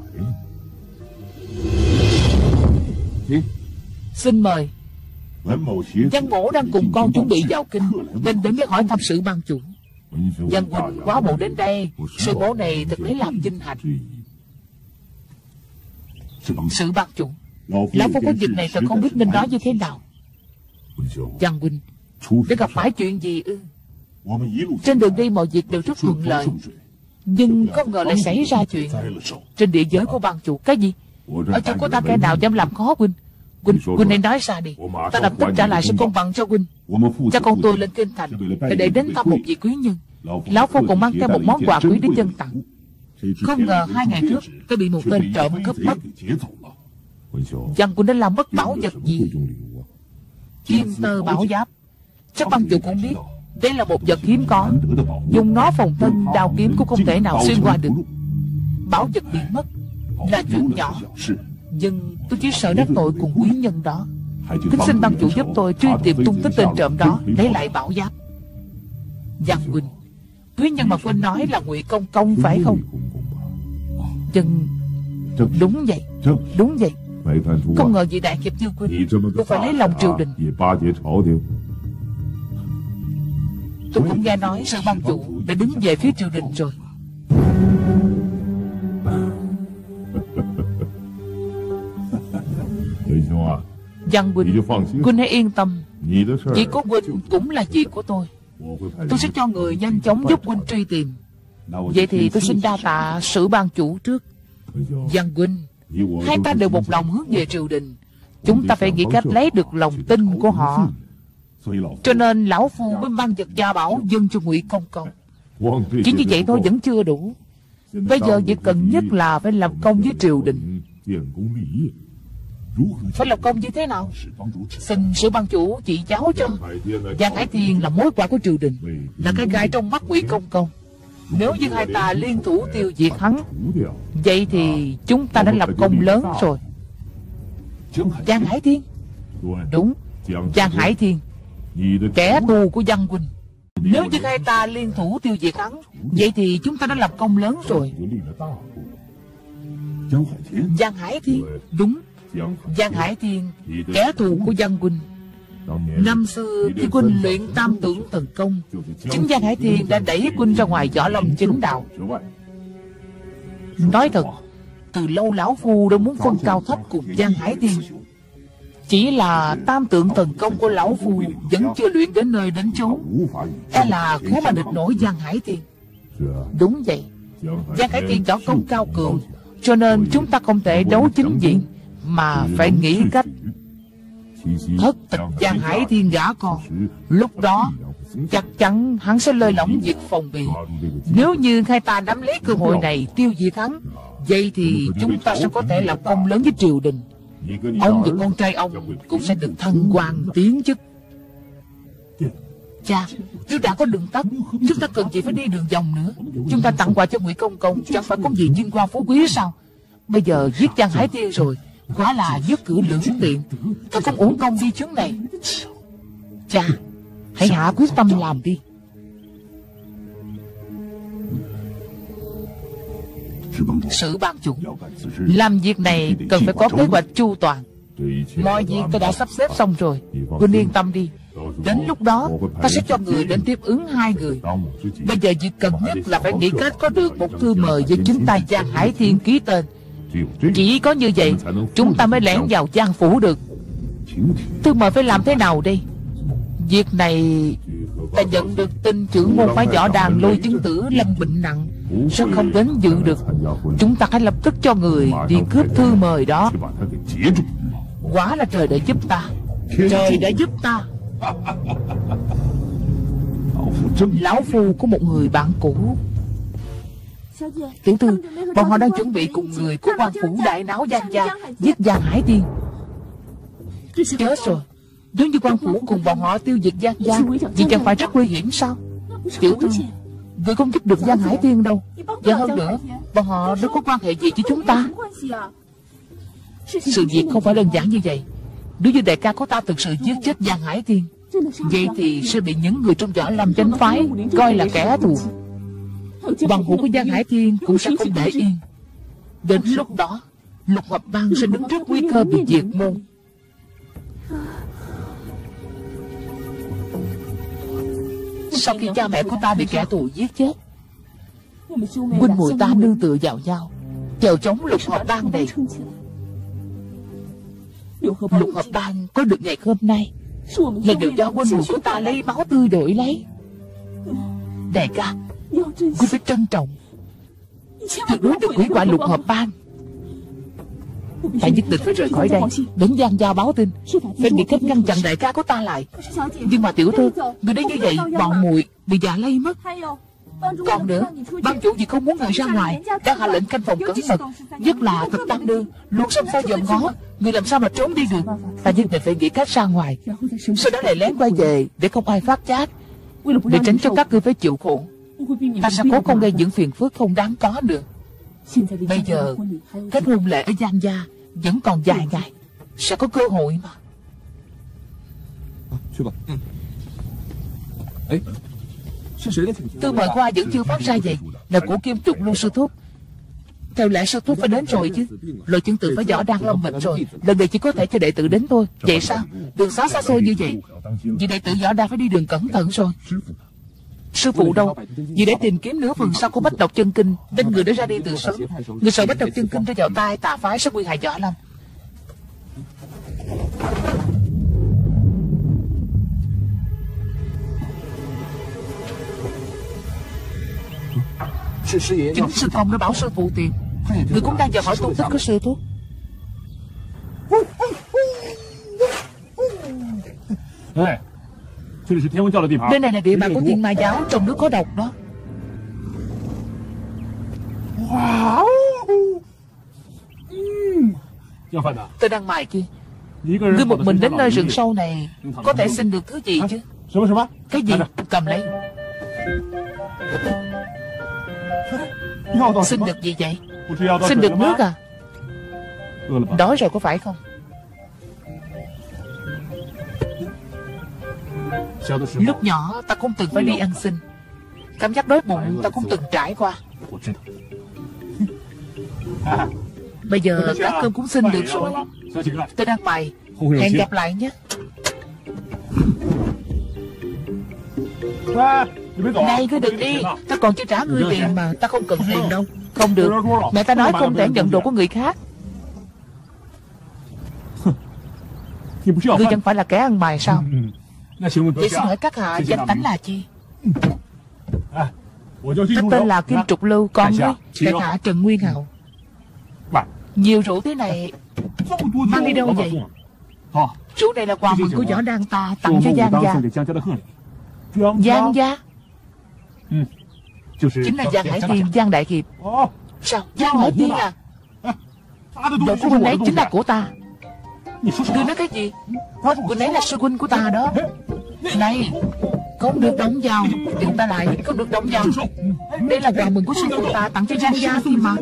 Xin mời. Văn Mỗ đang cùng con chuẩn bị vào kinh, nên đến để hỏi thăm sự ban chủ. Văn Quỳnh quá bộ đến đây, sự bố này thật lấy làm vinh hạnh. Sự ban chủ, lão phu có việc này thật không biết nên nói như thế nào. Văn Quỳnh, để gặp phải chuyện gì ư? Trên đường đi mọi việc đều rất thuận lợi, nhưng không ngờ lại xảy ra chuyện trên địa giới của ban chủ. Cái gì? Ở chỗ của ta kẻ nào dám làm khó Quỳnh? Quỳnh, Quỳnh hãy nói ra đi, ta lập tức trả lại sự công bằng cho Quỳnh. Cha con tôi lên kinh thành để để đến thăm một vị quý nhân. Lão phu còn mang theo một món quà quý đến dân tặng. Không ngờ hai ngày trước tôi bị một tên trộm cướp mất. Văn Quỳnh đã làm mất bảo vật gì? Kim tơ bảo giáp, chắc ban chủ cũng biết. Đây là một vật hiếm có, dùng nó phòng thân đao kiếm cũng không thể nào xuyên qua được. Bảo vật bị mất là chuyện nhỏ, nhưng tôi chỉ sợ đắc tội cùng quý nhân đó. Kính xin ban chủ giúp tôi truy tìm tung tích tên trộm đó, lấy lại bảo giáp. Giang huynh, quý nhân mà huynh nói là Ngụy Công Công phải không? Chân đúng vậy, đúng vậy. Không ngờ vị đại hiệp như huynh tôi phải lấy lòng triều đình. Tôi cũng nghe nói Sơn ban chủ đã đứng về phía triều đình rồi. Giang huynh, huynh hãy yên tâm, việc của huynh cũng là việc của tôi. Tôi sẽ cho người nhanh chóng giúp huynh truy tìm. Vậy thì tôi xin đa tạ Sử ban chủ trước. Giang huynh, hai ta đều một lòng hướng về triều đình, chúng ta phải nghĩ cách lấy được lòng tin của họ. Cho nên lão phu mới mang vật gia bảo dâng cho Ngụy Công Công. Chỉ như vậy thôi vẫn chưa đủ. Bây giờ việc cần nhất là phải lập công với triều đình. Phải lập công như thế nào? Xin Sử ban chủ chỉ giáo cho. Giang Hải Thiên là mối quả của triều đình, là cái gai trong mắt Ngụy Công Công. Nếu như hai ta liên thủ tiêu diệt hắn, vậy thì chúng ta đã lập công lớn rồi. Giang Hải Thiên? Đúng, Giang Hải Thiên, kẻ thù của Giang huynh. Nếu như hai ta liên thủ tiêu diệt hắn, vậy thì chúng ta đã lập công lớn rồi. Giang Hải Thiên? Đúng, Giang Hải Thiên, kẻ thù của Giang huynh. Năm xưa khi huynh luyện tam tưởng thần công, chính Giang Hải Thiên đã đẩy huynh ra ngoài võ lâm chính đạo. Nói thật, từ lâu lão phu đã muốn phân cao thấp cùng Giang Hải Thiên. Chỉ là tam tượng thần công của lão phu vẫn chưa luyện đến nơi đến chốn, e là khó mà địch nổi Giang Hải Thiên. Đúng vậy, Giang Hải Thiên võ công cao cường, cho nên chúng ta không thể đấu chính diện, mà phải nghĩ cách thất tịch Giang Hải Thiên gã con. Lúc đó chắc chắn hắn sẽ lơi lỏng việc phòng bị. Nếu như hai ta nắm lấy cơ hội này tiêu diệt hắn, vậy thì chúng ta sẽ có thể lập công lớn với triều đình. Ông và con trai ông cũng sẽ được thăng quan tiến chức. Cha, nếu đã có đường tắt, chúng ta cần gì phải đi đường vòng nữa? Chúng ta tặng quà cho Ngụy Công Công, chẳng phải có gì vinh quang phú quý sao? Bây giờ giết Giang Hải Thiên rồi, quả là nhất cử lưỡng tiện, ta không uổng công đi chuyến này. Cha, hãy hạ quyết tâm làm đi. Sử ban chủ, làm việc này cần phải có kế hoạch chu toàn. Mọi việc ta đã sắp xếp xong rồi, huynh yên tâm đi. Đến lúc đó ta sẽ cho người đến tiếp ứng hai người. Bây giờ việc cần nhất là phải nghĩ cách có được một thư mời với chính tay Giang Hải Thiên ký tên. Chỉ có như vậy chúng ta mới lẻn vào Giang phủ được. Thư mời phải làm thế nào đây? Việc này ta nhận được tin trưởng môn phái võ đàn Lôi Chứng Tử lâm bệnh nặng, sẽ không đến dự được. Chúng ta hãy lập tức cho người đi cướp thư mời đó. Quả là trời đã giúp ta, trời đã giúp ta. Lão phu có một người bạn cũ. Tiểu thư, bọn họ đang chuẩn bị cùng người của quan phủ đại náo Giang gia, giết Giang Hải Thiên. Chết rồi, nếu như quan phủ cùng bọn họ tiêu diệt Giang gia, vậy chẳng phải rất nguy hiểm sao? Tiểu thư, người không giúp được Giang Hải Thiên đâu. Và hơn nữa, bọn họ đâu có quan hệ gì với chúng ta. Sự việc không phải đơn giản như vậy. Nếu như đại ca của ta thực sự giết chết Giang Hải Thiên, vậy thì sẽ bị những người trong võ lâm chánh phái coi là kẻ thù. Bằng hữu của Giang Hải Thiên cũng sẽ không để yên. Đến lúc đó, Lục Hợp Bang sẽ đứng trước nguy cơ bị diệt môn. Sau khi cha mẹ của ta bị kẻ thù giết chết, huynh muội ta nương tựa vào nhau, chèo chống Lục Hợp Bang này. Lục Hợp Bang có được ngày hôm nay là đều do huynh muội của ta lấy máu tươi đổi lấy. Đại ca, huynh phải trân trọng, tuyệt đối đừng hủy hoại Lục Hợp Bang. Ta nhất định phải rời khỏi đây, đến Giang gia báo tin, phải nghĩ cách ngăn chặn đại ca của ta lại. Nhưng mà tiểu thư, người đến như vậy, bọn muội bị già lây mất. Còn nữa, ban chủ vì không muốn người ra ngoài, đang hạ lệnh canh phòng cẩn mật, nhất là thật tam đương luôn sắp sau dòm ngó, người làm sao mà trốn đi được. Ta nhất định phải nghĩ cách ra ngoài, sau đó lại lén quay về để không ai phát giác. Để tránh cho các ngươi phải chịu khổ, ta sẽ cố không gây những phiền phức không đáng có được. Bây giờ kết hôn lễ ở Giang gia vẫn còn vài ngày, sẽ có cơ hội mà. Thư mời qua vẫn chưa phát ra vậy, là của Kim Trục Lưu sư thúc. Theo lẽ sư thúc phải đến rồi chứ. Lôi Chân Tử phải võ đang lâm bệnh rồi, lần này chỉ có thể cho đệ tử đến thôi. Vậy sao? Đường xá xa xôi như vậy, vì đệ tử võ đang phải đi đường cẩn thận rồi. Sư phụ đâu? Vì để tìm kiếm nửa phần sau của Bách Độc Chân Kinh, tên người đã ra đi từ sớm. Người sợ Bách Độc Chân Kinh rơi vào tay tà phái sẽ nguy hại võ lâm. Chính sư công đã bảo sư phụ tiền. Người cũng đang chờ hỏi tung tích của sư thúc. Nơi này là địa bàn của Thiên Ma giáo, trong nước có độc đó. Tôi đang mài kia. Ngươi một mình đến nơi rừng sâu này, có thể xin được thứ gì chứ? Cái gì? Cầm lấy. Xin được gì vậy? Xin được nước à? Đói rồi có phải không? Lúc nhỏ ta cũng từng phải đi ăn xin. Cảm giác đói bụng ta cũng từng trải qua. Bây giờ cả cơm cũng xin được rồi. Tôi đang mày. Hẹn gặp lại nhé. Này cứ đừng đi, ta còn chưa trả ngươi tiền mà. Ta không cần tiền đâu. Không được, mẹ ta nói không thể nhận đồ của người khác. Ngươi chẳng phải là kẻ ăn mày sao? Vậy xin hỏi các hạ danh tánh là chi? Ta tên là Kim Trục Lưu. Còn ngươi? Tại hạ Trần Nguyên Hạo. Nhiều rượu thế này mang đi đâu vậy? Rượu này là quà mừng của võ đang ta tặng cho Giang gia. Giang gia chính là Giang Hải Tiên, Giang Đại Hiệp. Sao? Giang Hải Tiên à? Đồ của huynh ấy chính là của ta. Ngươi nói cái gì? Huynh ấy là sư huynh của ta đó. Này, không được động vào. Dừng ta lại, không được động vào. Đây là quà mừng của sư phụ ta tặng cho Giang gia thì mà.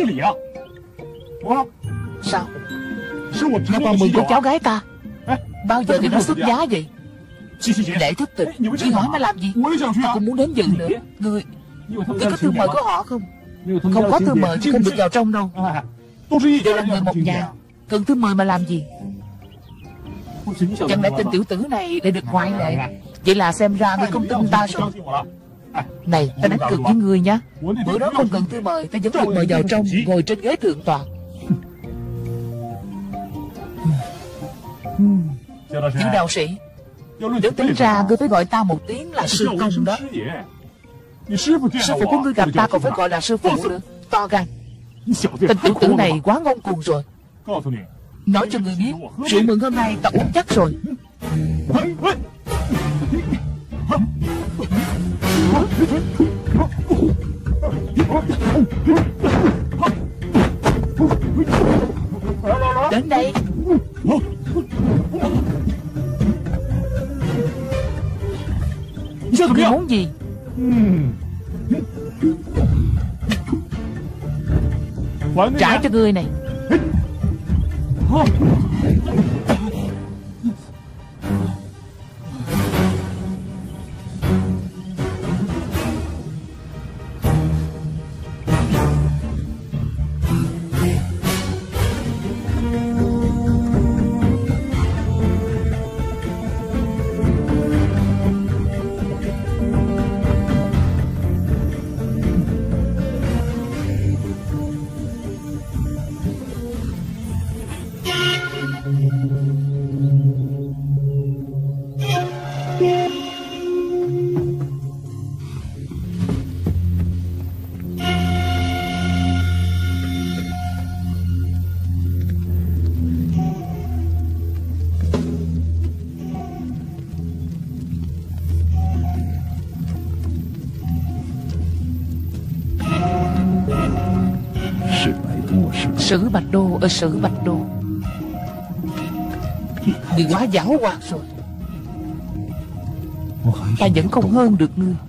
Sao? Là quà mừng của cháu gái ta. Bao giờ thì nó xuất giá vậy? Để thức tịch, chị hỏi mà làm gì? Ta cũng muốn đến dự nữa. Ngươi, ngươi có thư mời của họ không? Không có thư mời chứ không được vào trong đâu. Đều là người một nhà, cần thư mời mà làm gì? Chẳng lẽ tên tiểu tử này lại được ngoại lệ? Vậy là xem ra ngươi không tin ta rồi. Này, ta đánh cược với ngươi nhá. Bữa đó không cần thư mời, ta vẫn được mời vào trong, ngồi trên ghế thượng tọa. Tiểu đạo sĩ, nếu tính ra ngươi phải gọi ta một tiếng là sư công đó. Sư phụ của ngươi gặp ta còn phải gọi là sư phụ nữa. To gan. Tên tiểu tử này quá ngông cuồng rồi. Nói cho ngươi biết, rượu mừng hôm nay ta uống chắc rồi. Đến đây. Ngươi muốn gì? Trả cho ngươi này. Sử Bạch Đô ở Sử Bạch Đô. Người quá giáo hoạt rồi. Ta vẫn không hơn được ngươi.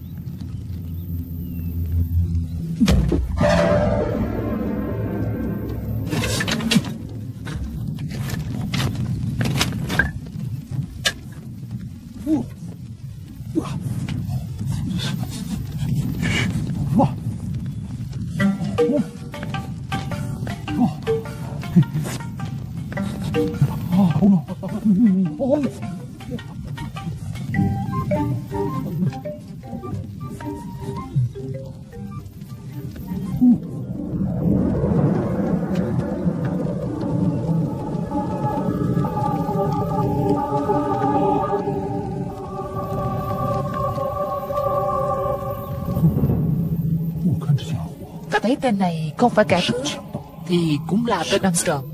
Ta thấy tên này không phải kẻ cướp thì cũng là tên ăn trộm.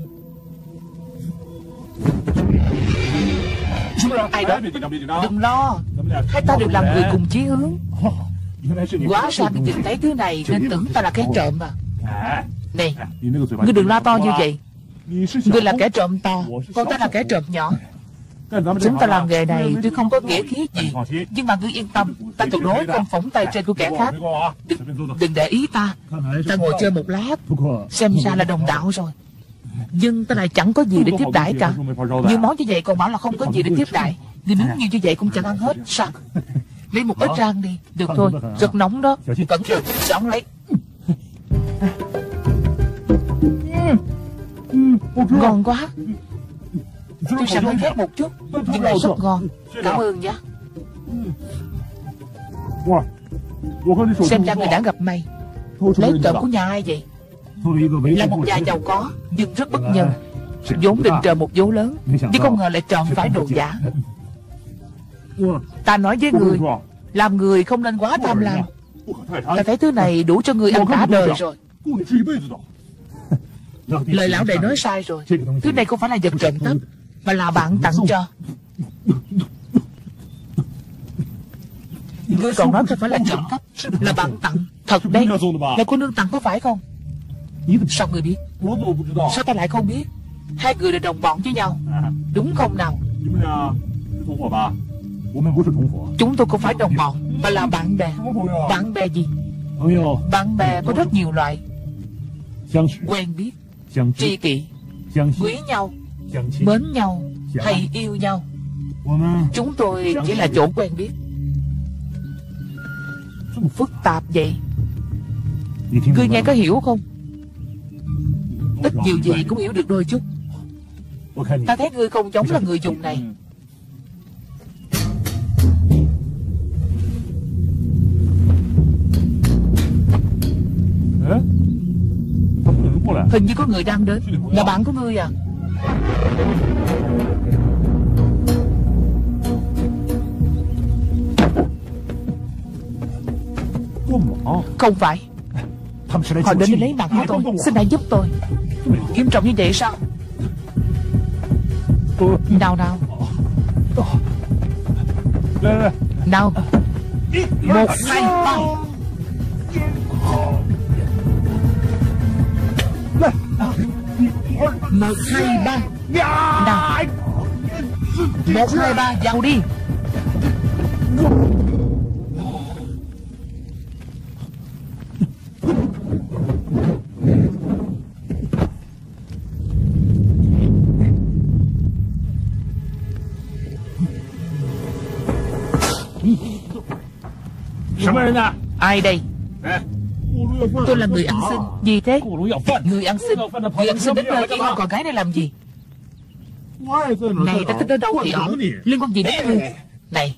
Ai đó? Đừng lo, hai ta đều là người cùng chí hướng. Quá ra bị nhìn thấy thứ này nên tưởng ta là kẻ trộm mà. Này, ngươi đừng la to như vậy. Ngươi là kẻ trộm to, còn ta là kẻ trộm nhỏ. Chúng ta làm nghề này tuy không có nghĩa khí gì, nhưng mà ngươi yên tâm, ta tuyệt đối không phỏng tay trên của kẻ khác. Đừng, đừng để ý ta. Ta ngồi chơi một lát, xem ra là đồng đạo rồi. Nhưng ta lại chẳng có gì để tiếp đãi cả. Nhiều món như vậy còn bảo là không có gì để tiếp đãi. Ngươi nướng nhiều như vậy cũng chẳng ăn hết sao? Lấy một ít rang đi. Được thôi, rất nóng đó. Cẩn thận, chọn lấy. Ngon quá. Tôi sẽ hơi ghét một chút, nhưng lại rất ngon. Cảm ơn nhé. Xem ra người đã gặp may. Lấy trộm của nhà ai vậy? Là một nhà giàu có, nhưng rất bất nhân. Vốn định trộm một vố lớn, chứ không ngờ lại trộm phải đồ giả. Ta nói với người, làm người không nên quá tham lam. Ta thấy thứ này đủ cho người ăn cả đời rồi. Lời lão đệ nói sai rồi. Thứ này không phải là vật trộm cắp, mà là bạn tặng cho. Ngươi còn nói không phải là trộm cắp, là bạn tặng. Thật đấy, là cô nương tặng có phải không? Sao người biết? Sao ta lại không biết? Hai người là đồng bọn với nhau, đúng không nào? Chúng tôi không phải đồng bọn, mà là bạn bè. Bạn bè gì? Bạn bè có rất nhiều loại. Quen biết, tri kỷ, quý nhau, mến nhau hay yêu nhau. Chúng tôi chỉ là chỗ quen biết. Phức tạp vậy. Ngươi nghe có hiểu không? Ít nhiều gì cũng hiểu được đôi chút. Ta thấy ngươi không giống là người dùng này. Hình như có người đang đến. Là bạn của ngươi à? Không phải. Họ đến để lấy mạng của tôi. Xin hãy giúp tôi. Nghiêm trọng như vậy sao? Nào nào. Nào. Một, hai, ba. Một, hai, ba. Nào. Một, hai, ba, vào đi. Ai đây? Tôi là người ăn xin. Gì thế? Người ăn xin. Người ăn xin đến nơi cái con gái này làm gì? Này, ta thích ở đâu thì ở, liên quan gì đến ngươi? Này,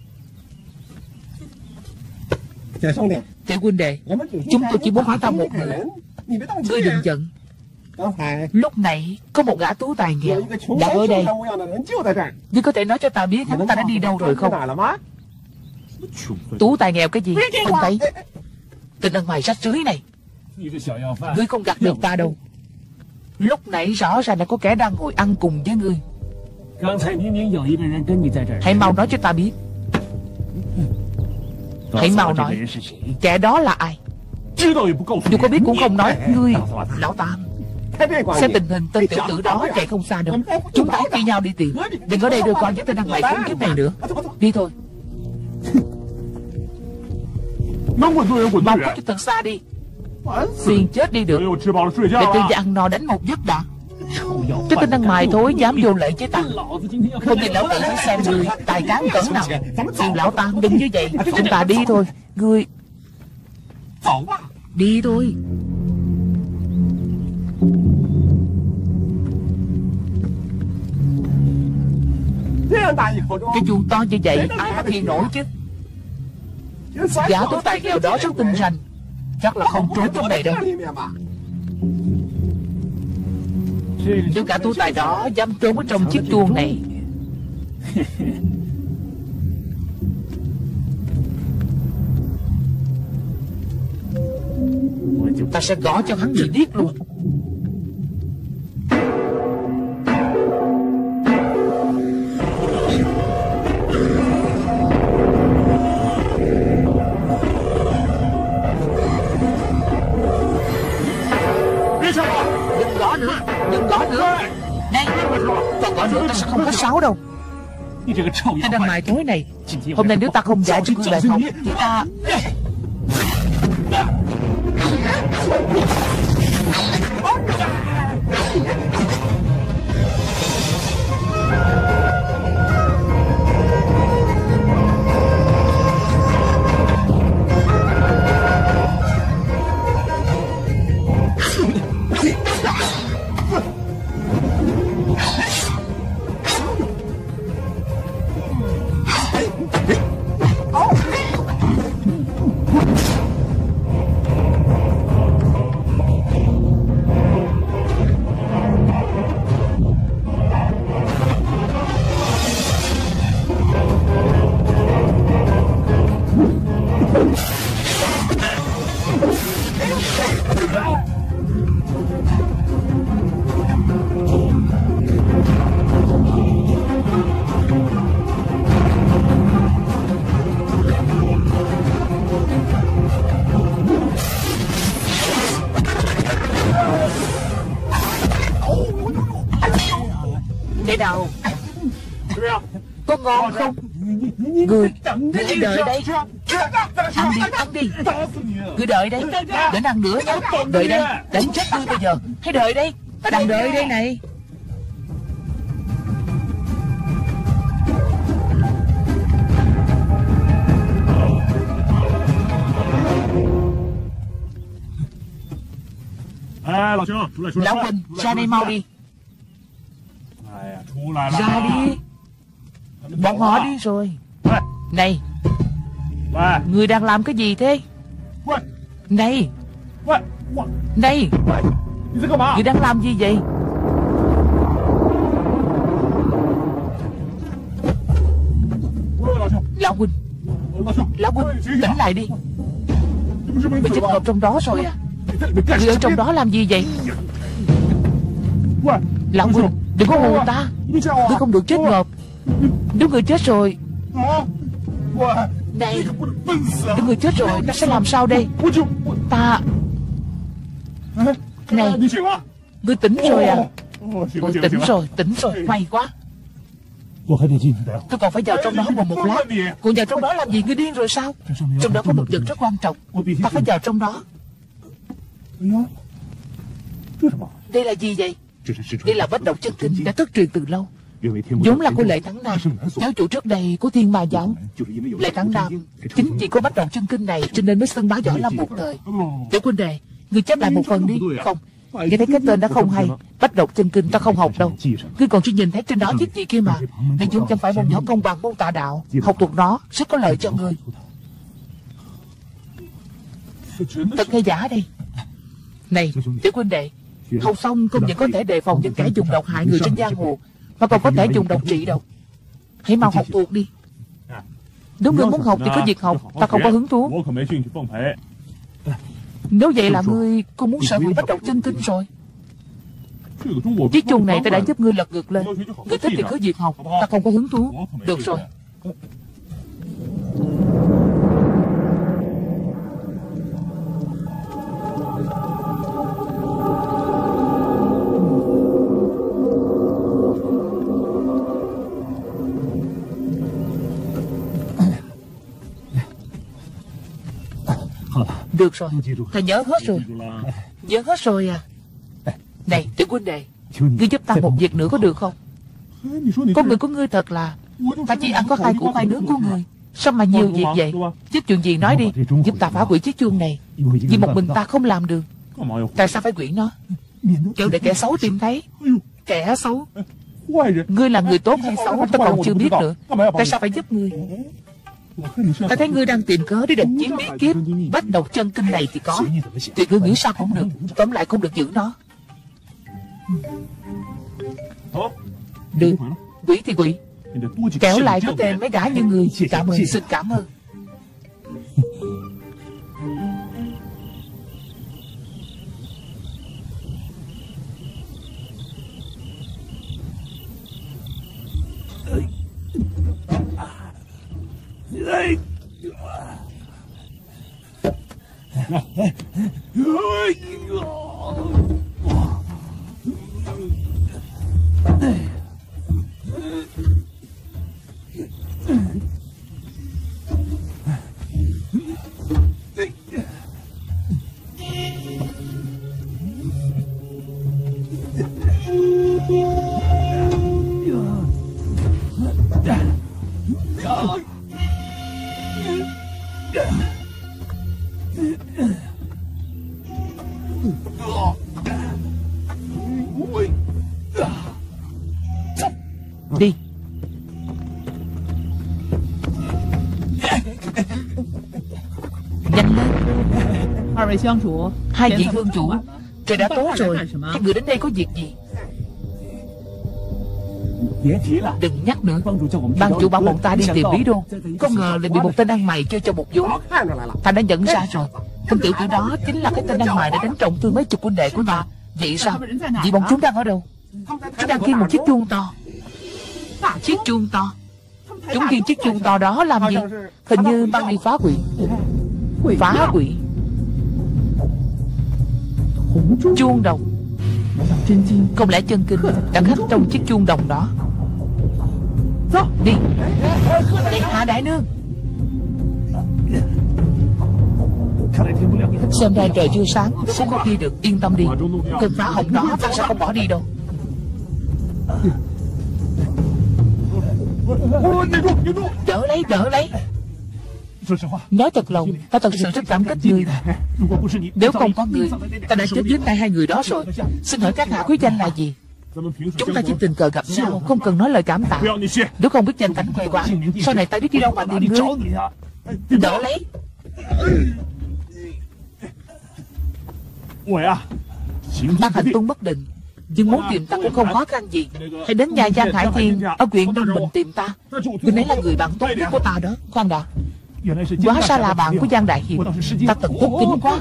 Tiểu huynh đệ, chúng tôi chỉ muốn hỏi thăm một người. Ngươi đừng giận. Lúc này có một gã tú tài nghèo đã ở đây. Ngươi có thể nói cho ta biết hắn ta đã đi đâu rồi không? Tú tài nghèo cái gì? Không thấy. Tên ăn mày rách rưới này, ngươi không gạt được ta đâu. Lúc nãy rõ ràng là có kẻ đang ngồi ăn cùng với ngươi. Hãy mau nói cho ta biết. Hãy mau nói kẻ đó là ai. Dù có biết cũng không nói. Ngươi, lão Tam, xem tình hình tên tiểu tử đó chạy không xa đâu. Chúng ta chia nhau đi tìm. Đừng ở đây đưa con với tên ăn mày khốn kiếp này nữa. Đi thôi. Mong có cho thật xa đi. Phiền chết đi được. Để tôi ra ăn no đánh một giấc đã. Cái tên ăn mày thối dám vô lệ với ta. Hôm nay lão tử phải xem người tài cán cỡ nào. Phiền lão ta đừng như vậy. Chúng ta đi thôi. Ngươi đi thôi. Cái chuông to như vậy ai phát hiện nổi chứ. Gã tú tài nghèo đó rất tinh ranh, chắc là không trốn trong này đâu. Nếu cả tú tài đó dám trốn ở trong chiếc chuông này, ta sẽ gõ cho hắn bị điếc luôn. Đừng gõ nữa, đừng gõ nữa. Này, còn gõ nữa ta sẽ không có sáu đâu. Cái đằng mày thối này, hôm nay nếu ta không dạy cho ngươi bài học thì ta... Thế nào? Có ngon không? Ngươi, ngươi hãy đợi đây. Ăn đi, ăn đi. Ngươi đợi đây. Đến ăn nữa nhé. Đợi đây. Đánh chết ngươi bây giờ. Hãy đợi đây. Đang đợi đây này. Lão Huynh, ra đây mau đi. Ra đi. Bọn họ đi rồi. Này, người đang làm cái gì thế? Này, này, người đang làm gì vậy? Lão Huynh, Lão Huynh, tỉnh lại đi. Bị chết ngộp trong đó rồi à? Người ở trong đó làm gì vậy? Lão Huynh, đừng có hù ta. Ngươi không được chết ngộp. Nếu người chết rồi. Này, nếu người chết rồi ta sẽ làm sao đây? Ta... Này, ngươi tỉnh rồi à? Ôi, tỉnh rồi, tỉnh rồi, may quá. Tôi còn phải vào trong đó một một lát. Còn vào trong đó làm gì? Ngươi điên rồi sao? Trong đó có một vật rất quan trọng. Ta phải vào trong đó. Đây là gì vậy? Đây là bách độc chân kinh đã thất truyền từ lâu. Vốn là của Lệ Thắng Nam, giáo chủ trước đây của Thiên Ma giáo. Lệ Thắng Nam chính chỉ có bách độc chân kinh này cho nên mới xưng bá võ lâm một thời. Tiểu huynh đệ, ngươi chép lại một phần đi. Không, nghe thấy cái tên đã không hay. Bách độc chân kinh ta không học đâu. Ngươi còn chỉ nhìn thấy trên đó viết gì kia mà. Này vốn chẳng phải môn võ công bằng môn tà đạo. Học thuộc nó rất có lợi cho ngươi. Thật hay giả đây? Này, tiểu huynh đệ, học xong không những có thể đề phòng những kẻ dùng độc hại người trên giang hồ, mà còn có thể dùng độc trị độc. Hãy mau học thuộc đi. Nếu ngươi muốn học thì có việc học, ta không có hứng thú. Nếu vậy là ngươi cũng muốn sở hữu bách độc chân kinh rồi. Chiếc chuông này ta đã giúp ngươi lật ngược lên. Ngươi thích thì có việc học, ta không có hứng thú. Được rồi. Được rồi, ta nhớ hết rồi. Nhớ hết rồi à. Này tiểu huynh đệ, ngươi giúp ta một việc nữa có được không? Con người của ngươi thật là, ta chỉ ăn có hai củ khoai nướng của người, sao mà nhiều việc vậy? Chứ chuyện gì nói đi, giúp ta phá hủy chiếc chuông này. Vì một mình ta không làm được. Tại sao phải hủy nó? Kẻo để kẻ xấu tìm thấy. Kẻ xấu? Ngươi là người tốt hay xấu ta còn chưa biết nữa. Tại sao phải giúp ngươi? Ta thấy ngươi đang tìm cớ để địch chiến bí kíp bách độc chân kinh này thì có. Thì ngươi nghĩ sao cũng được, tóm lại không được giữ nó. Được, quỷ thì quỷ, kéo lại có tên mấy gã như người. Cảm ơn, xin cảm ơn. Đi. Nhanh lên. Hai vị hương chủ, trời đã tối rồi, hai người đến đây có việc gì? Đừng nhắc nữa. Ban chủ bảo bọn ta đi tìm Lý Đô, không ngờ lại bị một tên ăn mày chơi cho một vố. Ta đã nhận ra rồi, tên tiểu tử đó chính là cái tên ăn mày đã đánh trọng thương mấy chục huynh đệ của ta. Vậy sao? Vậy bọn chúng đang ở đâu? Chúng đang khiêng một chiếc chuông to. Chiếc chuông to? Chúng khiêng chiếc chuông to đó làm gì? Hình như mang đi phá hủy. Phá hủy chuông đồng. Không lẽ chân kinh đã khắc trong chiếc chuông đồng đó? Đi. Đi Hạ đại nương. Xem ra trời chưa sáng sẽ có đi được, yên tâm đi. Cơn phá hỏng đó ta sẽ không bỏ đi đâu. Đỡ lấy, đỡ lấy. Nói thật lòng, ta thật sự rất cảm kích người. Nếu không có người, ta đã chết dưới tay hai người đó rồi. Xin hỏi các hạ quý danh là gì? Chúng ta chỉ tình cờ gặp nhau, không cần nói lời cảm tạ. Nếu không biết danh tánh quê quán, sau này ta biết đi đâu mà tìm ngươi. Đỡ lấy. Ta hành tung bất định, nhưng muốn tìm ta cũng không khó khăn gì. Hãy đến nhà Giang Hải Thiên ở huyện Đông Bình tìm ta. Người ấy là người bạn tốt nhất của ta đó. Khoan đã, hóa ra là bạn của Giang Đại Hiệp. Ta thật tốt kính quá.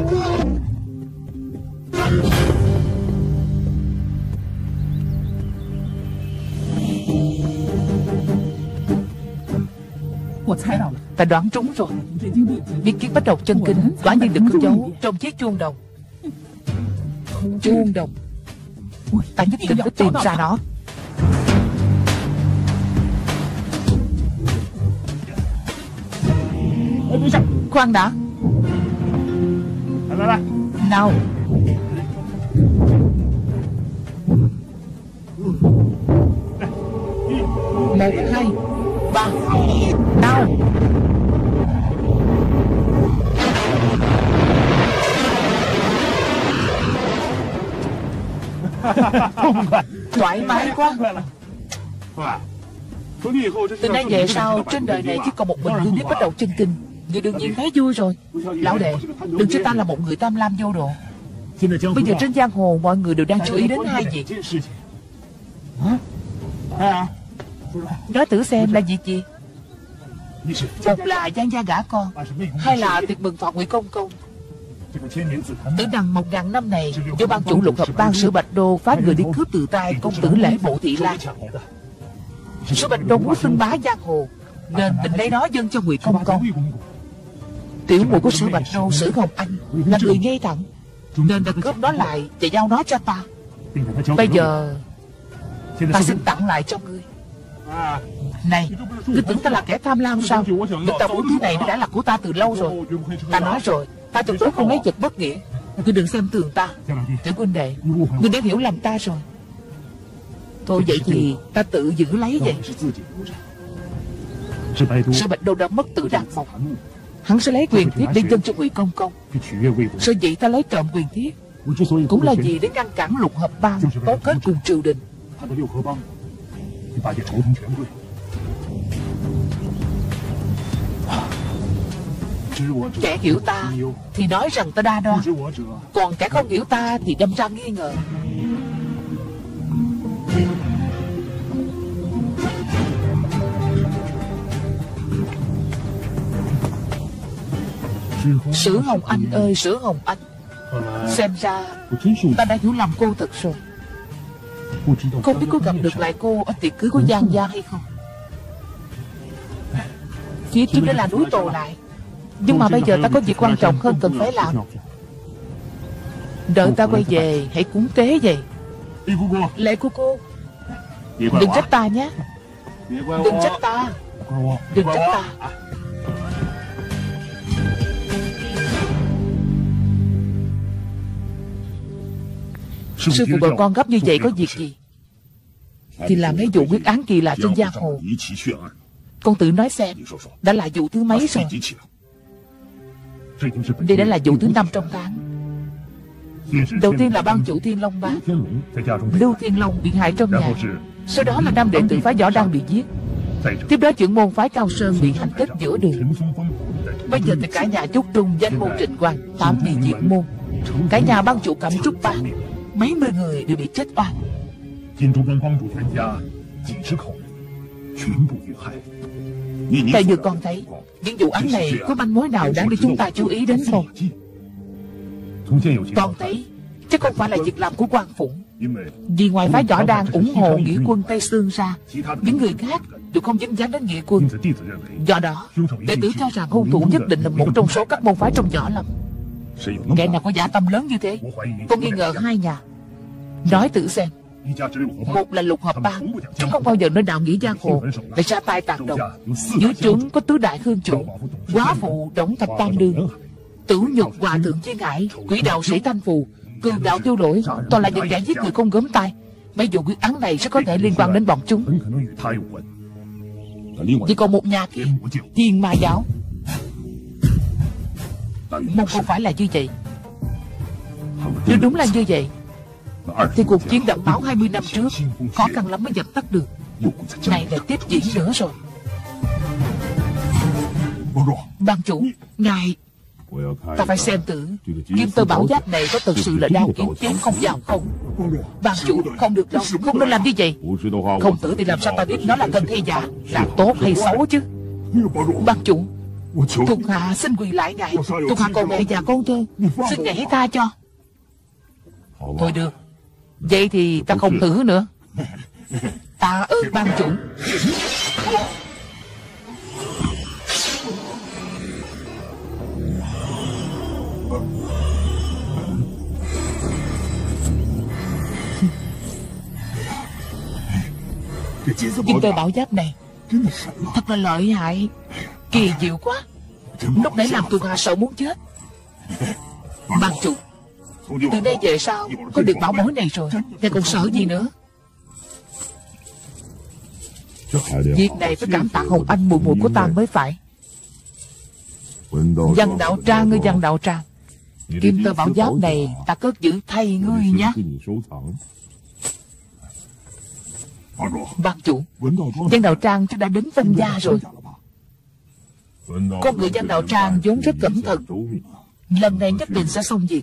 Ta đoán trúng rồi. Bí kíp bách độc chân kinh quả nhiên được cất giấu trong chiếc chuông đồng. Chuông đồng. Ta nhất định phải tìm ra nó. Khoan đã. Nào. Một, hai, ba. Nào. Thoải mái quá. Từ nay về sau trên đời này chỉ còn một mình ngươi biết bắt đầu chân kinh. Ngươi đương nhiên thấy vui rồi. Lão đệ, đừng cho ta là một người tham lam vô độ. Bây giờ trên giang hồ mọi người đều đang chú ý đến hai việc. Nói thử xem là việc gì? Một là Giang gia gả con, hai là tiệc mừng thọ Ngụy Công Công. Tử đằng một ngàn năm này do ban chủ lục hợp ban Sử Bạch Đô phái người đi cướp từ tay công tử Lễ Bộ Thị Lan. Sử Bạch Đô muốn xưng bá giang hồ nên định lấy đó dâng cho Ngụy Công Công. Tiểu muội của Sử Bạch Đô Sử Hồng Anh là người ngay thẳng nên đã cướp nó lại và giao nó cho ta. Bây giờ ta xin tặng lại cho ngươi. Này, ngươi tưởng ta là kẻ tham lam sao? Người ta muốn thứ này nó đã là của ta từ lâu rồi. Ta nói rồi, Ta tuyệt đối không lấy vật bất nghĩa. Ngươi đừng xem thường ta. Tiểu huynh đệ, ngươi đã hiểu lầm ta rồi. Thôi vậy thì ta tự giữ lấy vậy. Sao Bạch Đô đã mất tử đàn mộc? Hắn sẽ lấy quyền thiết để dâng cho Ngụy Công Công. Sao vậy ta lấy trộm quyền thiết cũng là vì để ngăn cản Lục Hợp Bang cấu kết cùng triều đình. Kẻ hiểu ta thì nói rằng ta đa đoan, còn kẻ không hiểu ta thì đâm ra nghi ngờ. Sử Hồng Anh ơi, Sử Hồng Anh, xem ra ta đã hiểu lầm cô thật rồi. Không biết có gặp được lại cô ở tiệc cưới của Giang Gia hay không? Phía trước đó là núi Tồ Lại, nhưng mà bây giờ ta có việc quan trọng hơn cần phải làm. Đợi ta quay về hãy cúng tế vậy. Lệ của cô, đừng trách ta nhé. Đừng trách ta. Đừng trách ta. Sư phụ gọi con gấp như vậy có việc gì? Thì làm mấy vụ quyết án kỳ lạ trên giang hồ. Con tự nói xem, đã là vụ thứ mấy rồi? Đây đã là vụ thứ năm trong tháng. Đầu tiên là ban chủ Thiên Long Bang Lưu Thiên Long bị hại trong nhà. Sau đó là năm đệ tử phái Võ Đăng bị giết. Tiếp đó trưởng môn phái Cao Sơn bị hành thích giữa đường. Bây giờ thì cả nhà Trúc Trung, danh môn Trịnh Quang tạm bị diệt môn. Cả nhà ban chủ Cẩm Trúc Bang mấy mươi người đều bị chết oan. Tại vừa con thấy những vụ án này có manh mối nào đáng để chúng ta chú ý đến không? Con thấy chắc không phải là việc làm của quan phủ. Vì ngoài phái Võ Đăng ủng hộ nghĩa quân Tây Sương ra, những người khác đều không dính dáng đến nghĩa quân. Do đó đệ tử cho rằng hung thủ nhất định là một trong số các môn phái trong Võ Lâm. Kẻ nào có dạ tâm lớn như thế? Con nghi ngờ hai nhà. Nói thử xem. Một là Lục Hợp Bang, chúng không bao giờ nơi đạo nghĩa giang hồ để ra tay tàn độc. Dưới trướng có tứ đại hương chủ, Quá Phụ Đổng Thập Tam Đương, Tử Nhục Hòa Thượng Chiên Hải, Quỷ Đạo Sĩ Thanh Phù, Cường Đạo Tiêu Lỗi, toàn là những kẻ giết người không gớm tay. Mấy vụ quyết án này sẽ có thể liên quan đến bọn chúng. Chỉ còn một nhà kia, Thiên Ma Giáo. Mong không phải là như vậy. Nếu đúng là như vậy thì cuộc chiến đẫm máu hai mươi năm trước khó khăn lắm mới dập tắt được. Này lại tiếp diễn nữa rồi. Ban chủ, ngài, ta phải xem thử Kim Tơ Bảo Giáp này có thực sự là đao kiếm chém không vào không. Ban chủ, không được đâu, không nên làm như vậy. Không tử thì làm sao ta biết nó là thân hay giả, là tốt hay xấu chứ. Ban chủ, thuộc hạ xin quỳ lại ngài. Thuộc hạ còn mẹ già con thơ, xin ngài hãy tha cho. Thôi được, vậy thì ta không thử nữa. Ta ơn ban chủ. Kim Tơ Bảo Giáp này thật là lợi hại, kỳ diệu quá. Lúc nãy làm thuộc hạ sợ muốn chết. Ban chủ, từ đây về sau có được bảo bối này rồi, ngài còn sợ gì nữa? Việc này phải cảm tạ Hồng Anh muội muội của ta mới phải. Văn Đạo Trang ơi, Văn Đạo Trang, Kim Tơ Bảo Giáp này ta cất giữ thay ngươi nhé. Ban chủ, Văn Đạo Trang chắc đã đến Vân gia rồi. Con người Văn Đạo Trang vốn rất cẩn thận, lần này nhất định sẽ xong việc.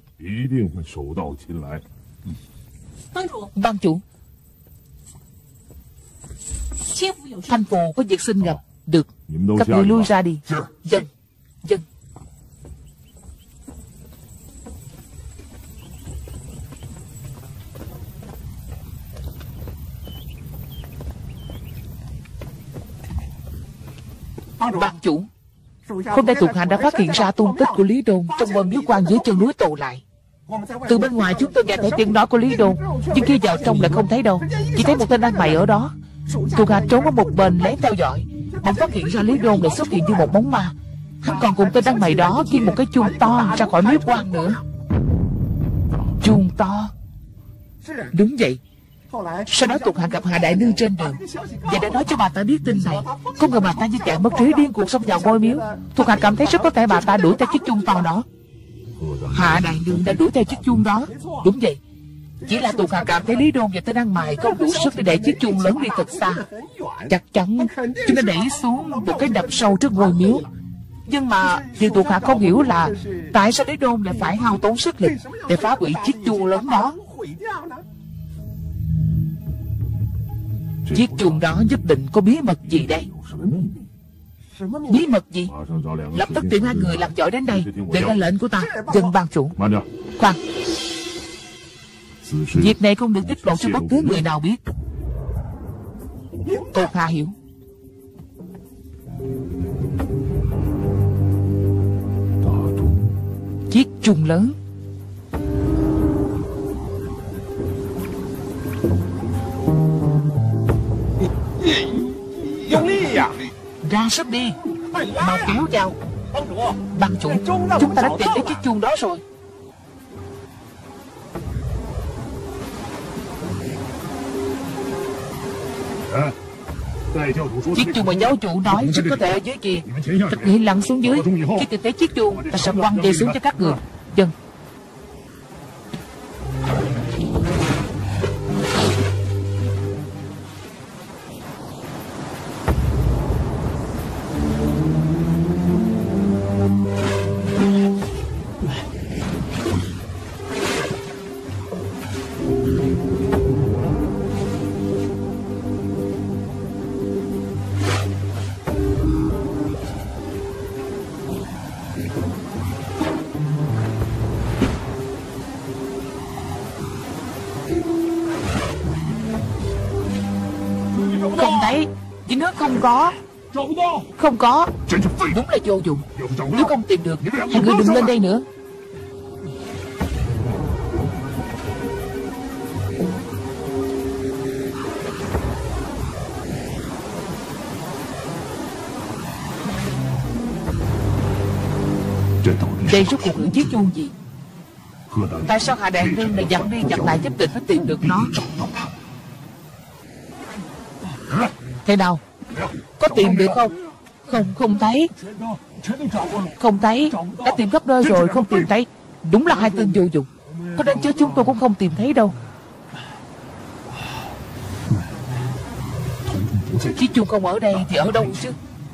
Ban chủ, Thanh Phù có việc xin gặp. Được, các người lui ra đi. Dân, dân. Ban chủ, hôm nay thuộc hạ đã phát hiện ra tung tích của Lý Đôn trong môn miếu quan dưới chân núi Tồ Lại. Từ bên ngoài chúng tôi nghe thấy tiếng nói của Lý Đôn, nhưng khi vào trong lại không thấy đâu, chỉ thấy một tên ăn mày ở đó. Thuộc hạ trốn ở một bên lén theo dõi, bỗng phát hiện ra Lý Đôn lại xuất hiện như một bóng ma. Hắn còn cùng tên đăng mày đó khiêng một cái chuông to ra khỏi miếu quan nữa. Chuông to? Đúng vậy. Sau đó thuộc hạ gặp Hạ đại nương trên đường và đã nói cho bà ta biết tin này. Không ngờ bà ta như chạy mất trí điên cuồng xông vào ngôi miếu. Thuộc hạ cảm thấy rất có thể bà ta đuổi theo chiếc chuông to đó. Hạ đại nương đã đuổi theo chiếc chuông đó. Đúng vậy. Chỉ là thuộc hạ cảm thấy Lý Đôn và tên ăn mày không đủ sức để đẩy chiếc chuông lớn đi thật xa. Chắc chắn chúng đã đẩy xuống một cái đập sâu trước ngôi miếu. Nhưng mà điều thuộc hạ không hiểu là tại sao Lý Đôn lại phải hao tốn sức lực để phá hủy chiếc chuông lớn đó. Chiếc chuông đó nhất định có bí mật gì đây? Bí mật gì? Lập tức tìm hai người làm giỏi đến đây để ra lệnh của ta. Dân ban chủ. Khoan, việc này không được tiết lộ cho bất cứ người nào biết. Thuộc hạ hiểu. Chiếc chuông lớn. Ra sức đi. Mau kéo vào. Ban chủ, chúng ta đã tìm thấy chiếc chuông đó rồi. Chiếc chuông mà giáo chủ nói rất có thể ở dưới kia. Thực hiện lặn xuống dưới. Khi tìm thấy chiếc chuông, ta sẽ quăng dây xuống cho các người. Dân. Không thấy. Dưới nước không có. Không có. Đúng là vô dụng. Nếu không tìm được, hai người đừng lên đây nữa. Đây rốt cuộc là chiếc chuông gì? Tại sao Hạ đại nương lại dặn đi dặn lại nhất định phải tìm được nó? Thế nào? Có tìm được không? Không, không thấy. Không thấy. Đã tìm khắp nơi rồi, không tìm thấy. Đúng là hai tên vô dụng. Có đến chứ chúng tôi cũng không tìm thấy đâu. Chiếc chuông không ở đây thì ở đâu chứ?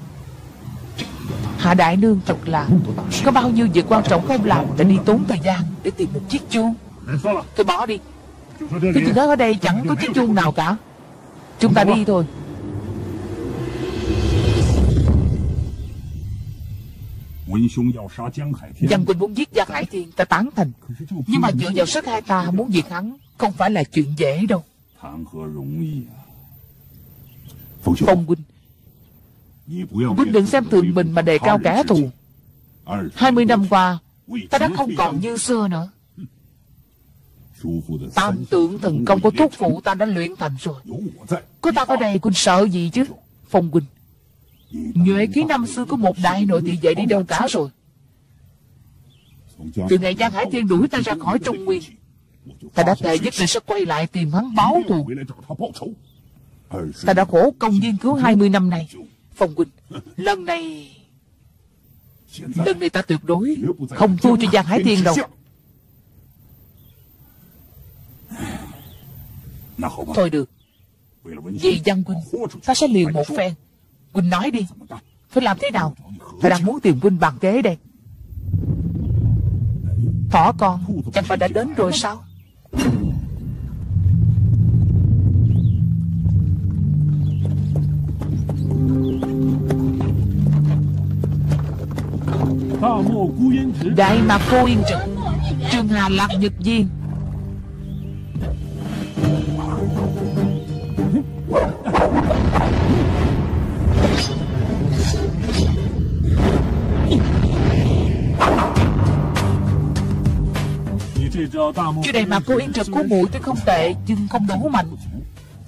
Hạ đại nương thật là có bao nhiêu việc quan trọng không làm để đi tốn thời gian để tìm một chiếc chuông. Thôi bỏ đi. Cái chuyện đó ở đây chẳng có chiếc chuông nào cả. Chúng ta đi thôi. Văn Quỳnh muốn giết Giang Hải Thiên, ta tán thành. Nhưng mà dựa vào sức hai ta muốn diệt hắn không phải là chuyện dễ đâu. Phong Quỳnh, Quỳnh đừng xem thường mình mà đề cao kẻ thù. Hai mươi năm qua ta đã không còn như xưa nữa. Tam tượng thần công của thuốc phụ ta đã luyện thành rồi. Có ta ở đây Quỳnh sợ gì chứ? Phong Quỳnh, nhuệ khí năm xưa của một đại nội thị vệ đi đâu cả rồi. Từ ngày Giang Hải Thiên đuổi ta ra khỏi Trung Nguyên, ta đã thề nhất định sẽ quay lại tìm hắn báo thù. Ta đã khổ công nghiên cứu hai mươi năm nay. Phong Quỳnh, lần này Lần này ta tuyệt đối không thua cho Giang Hải Thiên đâu. Thôi được, vì Văn Huynh ta sẽ liều một phen. Huynh nói đi, phải làm thế nào? Ta đang muốn tìm Huynh bằng kế đây. Thỏ con chẳng phải đã đến rồi sao? Đại Mạc Cô Yên Trực, Trường Hà Lạc Nhật Viên. Chứ Đại Mạc Cô Yên Trực của muội tuy không tệ nhưng không đủ mạnh.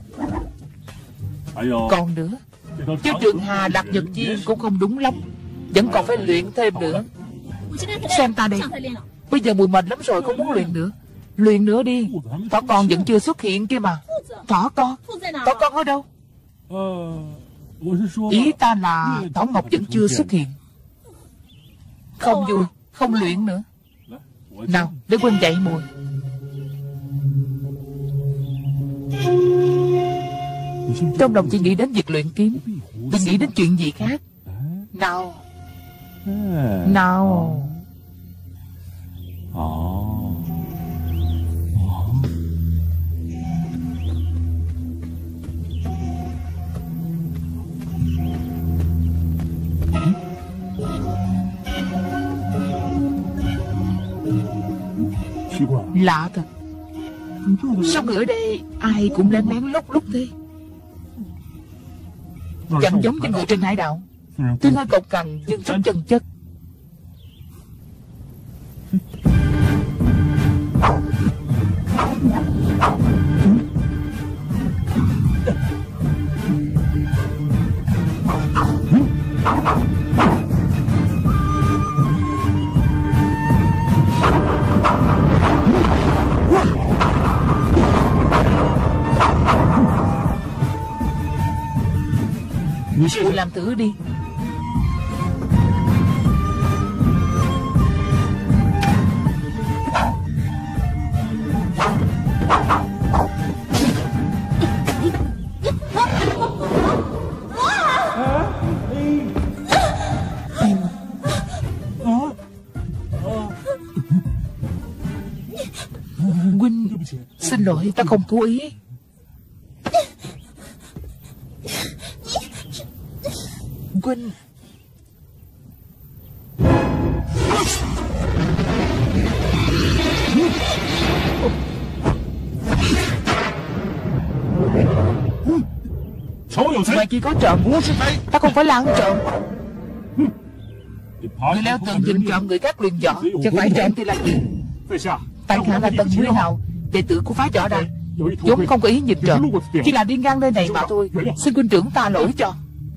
Còn nữa, chứ Trường Hà Lạc Nhật Viên cũng không đúng lắm. Vẫn còn phải luyện thêm nữa. Xem ta đây, bây giờ mùi mệt lắm rồi, không muốn luyện nữa. Luyện nữa đi. Thỏ con vẫn chưa xuất hiện kia mà. Thỏ con? Thỏ con ở đâu? Ý ta là Thỏ Ngọc vẫn chưa xuất hiện. Không vui, không luyện nữa. Nào, để Huynh dạy mùi. Trong lòng chỉ nghĩ đến việc luyện kiếm, đừng nghĩ đến chuyện gì khác. Nào. Nào. Lạ thật. Sao người ở đây ai cũng lén lén lúc lúc thế? Chẳng giống như người trên hải đảo. Tiếng hơi cộc cằn nhưng rất chân chất. Chị làm thử đi. Huynh, xin lỗi, ta không cố ý. Huynh. Ngoài kia có trộm. Ta không phải là ăn trộm. Người leo tường nhìn trộm người khác luyện võ, chẳng phải trộm thì là gì? Tại hạ là Tần Nguyên Hào, đệ tử của phái võ đài, vốn không có ý nhìn trộm, chỉ là đi ngang nơi này mà thôi. Xin huynh trưởng ta lỗi cho.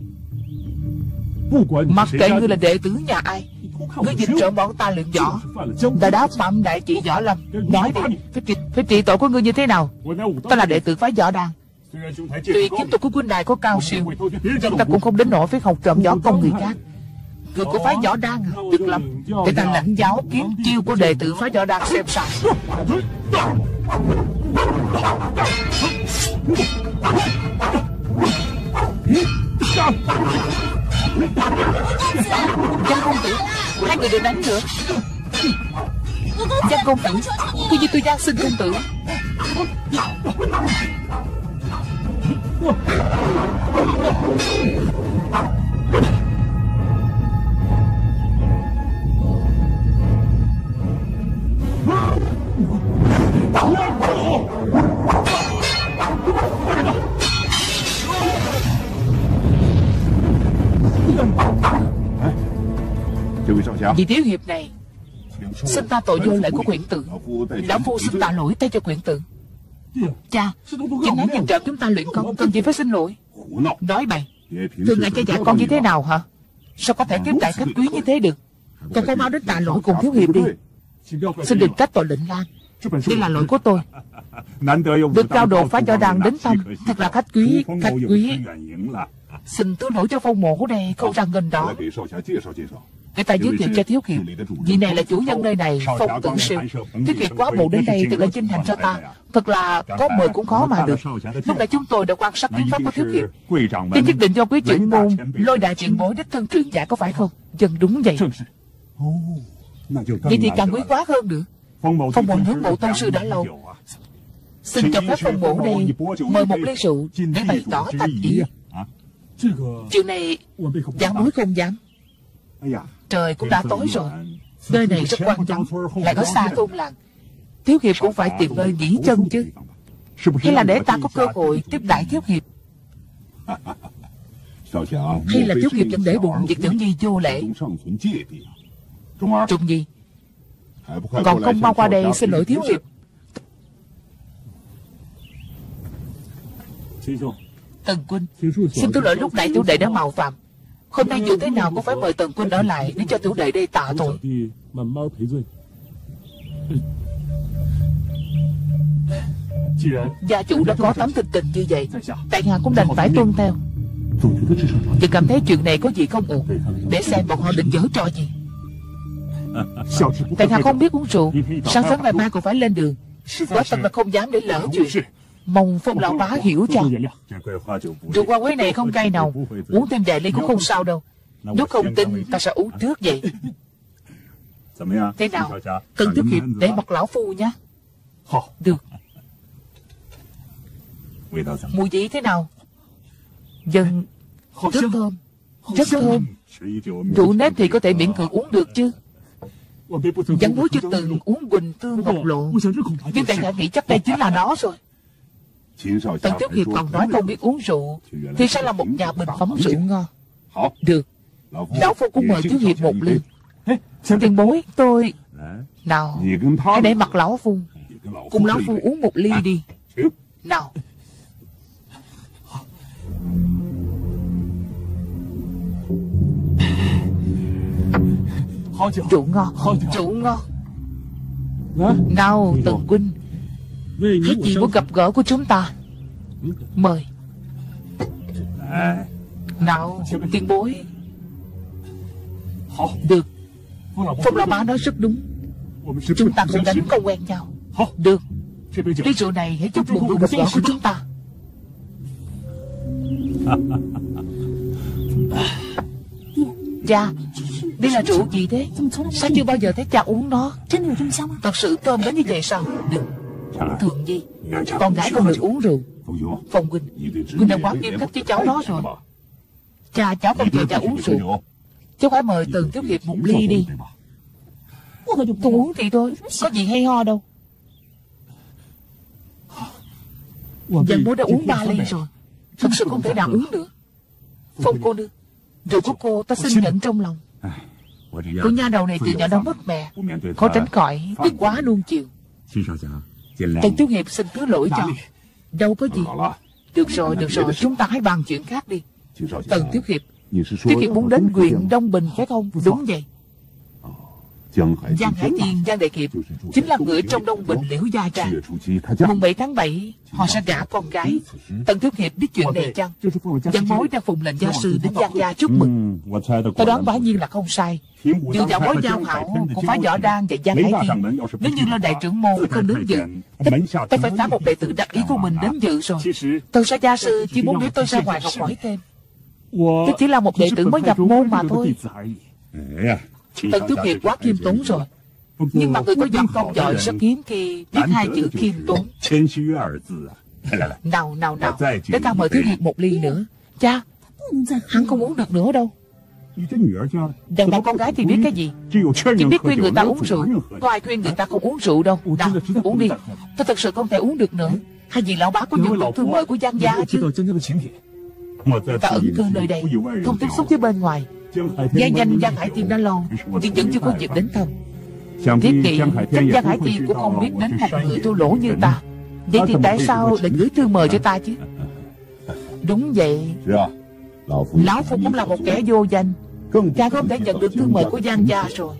Mặc kệ ngươi là đệ tử nhà ai, ngươi nhìn trộm bọn ta luyện võ, ta đã phạm đại trị võ lâm. Nói đi, phải trị, phải trị tội của ngươi như thế nào? Ta là đệ tử phái võ đan, tuy kiếm thuật của huynh đài có cao siêu, nhưng ta cũng không đến nỗi phải học trộm võ công người khác. Người của phái võ đan được lắm, để ta lãnh giáo kiếm chiêu của đệ tử phái võ đan xem sao. Giang công tử, hai người đều đánh nữa. Giang công tử, cứ như tôi Giang xin công tử. Vị thiếu hiệp này, xin ta tội vô lễ của quyển tử. Lão phu xin tạ lỗi tay cho quyển tử. Cha, chính hắn nhìn trộm chúng ta luyện công, cần gì phải xin lỗi. Nói bậy, thường ngày cha dạy con như thế nào hả? Sao có thể tiếp đại khách quý như thế được? Con có mau đến tạ lỗi cùng thiếu hiệp đi. Xin đừng trách tội lệnh Lan, đây là lỗi của tôi. Được cao độ phá võ đan đến thăm, thật là khách quý, khách quý. Xin thứ lỗi cho Phong Mộ đây không ra ngân đó. Để ta giới thiệu cho thiếu hiệp, vị này là chủ nhân nơi này, Phong Tử Siêu. Thiếu hiệp quá bộ đến đây thật là vinh hạnh cho ta, thật là có mời cũng khó mà được. Lúc nãy chúng tôi đã quan sát kiếm pháp của thiếu hiệp, thì nhất định do quý trưởng môn Lôi đại tiền bối đích thân truyền dạy, có phải không? Dân đúng vậy. Vậy thì càng quý quá hơn nữa. Phong Mộ ngưỡng mộ tôn sư đã lâu, xin cho phép Phong Mộ đây mời một ly rượu để bày tỏ thành ý. Chuyện này giảng bối không dám. Trời cũng đã tối rồi, nơi này rất quan trọng, lại ở xa thôn làng, thiếu hiệp cũng phải tìm nơi nghỉ chân chứ. Hay là để ta có cơ hội tiếp đãi thiếu hiệp? Hay là thiếu hiệp vẫn để bụng việc tưởng nhi vô lễ? Trung Nhi, còn không mau qua đây xin lỗi thiếu hiệp. Tần huynh, xin thứ lỗi lúc nãy tiểu đệ đã mạo phạm, Hôm nay dù thế nào cũng phải mời Tần Quân ở lại để cho tiểu đệ đây tạ tội. Gia chủ đã có tấm thực tình như vậy, tại hạ cũng đành phải tuân theo. Chỉ cảm thấy chuyện này có gì không ổn, để xem bọn họ định giở trò gì. Tại hạ không biết uống rượu, sáng sớm ngày mai còn phải lên đường, quả thật là không dám để lỡ chuyện. Mong Phong lão bá hiểu cho. Rượu hoa quế này không cay nào, uống thêm vài ly cũng không sao đâu. Nếu không tin ta sẽ uống trước vậy. Thế nào, Tần Thiếu Hiệp để mặt lão phu nhé. Được. Mùi vị thế nào? Dân rất thơm, rất thơm. Rượu nếp thì có thể miễn cưỡng uống được chứ. Văn bối chưa từng uống Quỳnh Tương Ngọc Lộ, nhưng tại hạ nghĩ chắc đây chính là nó rồi. Tần Thiếu Hiệp còn nói không biết uống rượu, thì sẽ là một nhà bình phẩm rượu ngon. Được, lão phu cũng mời Thiếu Hiệp một ly. Tiền bối, tôi... Nào, hãy để mặt lão phu, cùng lão phu uống một ly đi. Nào. Rượu ngon, rượu ngon. Nào, Tần huynh, hết gì buổi gặp gỡ của chúng ta. Mời. Nào, tiền bối. Được. Phong lão bá nói rất đúng, chúng ta không đánh không quen nhau. Được, ly rượu này hãy chúc mừng buổi gặp gỡ của chúng ta. Cha, đây là rượu gì thế? Sao chưa bao giờ thấy cha uống nó? Thật sự thơm đến như vậy sao? Được. Thường Nhi, con gái không được uống rượu. Phong huynh, huynh đã quá nghiêm khắc với cháu nó rồi. Cha, cháu không chờ cha uống rượu. Cháu phải mời Tần Thiếu Hiệp một ly đi. Tôi uống thì thôi, có gì hay ho đâu. Dân bố đã uống ba ly rồi, thật sự không thể nào uống được. Phong cô nương, rượu của cô ta xin nhận trong lòng. Cô nha đầu này từ nhỏ đã mất mẹ, khó tránh khỏi đừng quá nuông chiều. Tần Thiếu Hiệp xin thứ lỗi cho. Đâu có gì. Được rồi, được rồi, chúng ta hãy bàn chuyện khác đi. Tần Thiếu Hiệp, Thiếu Hiệp muốn đến huyện Đông Bình phải không? Đúng vậy. Giang Hải Tiên, Giang Đại Kiệp chính là người trong Đông Bình Liễu Gia Trang. Mùng bảy tháng bảy họ sẽ gả con gái. Tần Thiếu Hiệp biết chuyện này chăng? Văn bối đang phụng lệnh gia sư đến Giang gia chúc mừng. Tôi đoán quả nhiên là không sai. Dù dạo bối giao hảo cũng phải võ đan và Giang Hải Tiên. Nếu như là đại trưởng môn không đến dự, tôi phải phá một đệ tử đặc ý của mình đến dự rồi. Từ sa gia sư chỉ muốn để tôi ra ngoài học hỏi thêm. Tôi chỉ là một đệ tử mới nhập môn mà thôi. Tần Thiếu Hiệp quá khiêm tốn rồi. Nhưng mà người có võ công giỏi rất hiếm khi biết hai chữ khiêm tốn. Nào nào nào, để ta mời Thiếu Hiệp một ly nữa. Cha, hắn không uống được nữa đâu. Đàn bà con gái thì biết cái gì, chỉ biết khuyên người ta uống rượu. Có ai khuyên người ta không uống rượu đâu. Nào, uống đi. Tôi thật sự không thể uống được nữa. Hai vị lão bá có nhận được thư mời của Giang gia chứ? Ta ẩn cư nơi đây, không tiếp xúc với bên ngoài. Nghe danh Giang Hải Tiên đã lâu, nhưng vẫn chưa có dịp đến thăm. Thiết kỵ chắc Giang Hải Tiên cũng không biết đến một người thô lỗ như ta. Vậy thì tại sao lại gửi thư mời cho ta chứ? Đúng vậy, lão phu cũng là một kẻ vô danh, cha không thể nhận được thư mời của Giang gia rồi.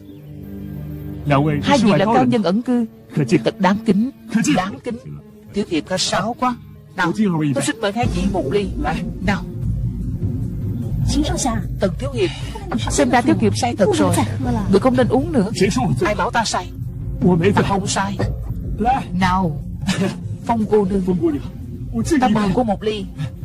Hai vị là cao nhân ẩn cư, thật đáng kính, đáng kính. Thiếu Hiệp khách sáo quá. Nào, tôi xin mời hai vị một ly. Nào. Tần Thiếu Hiệp, xem ra Thiếu Hiệp say thật rồi. Người không nên uống nữa. Ai bảo ta say? Ta không say. Nào, Phong cô nương, ta mời cô một ly.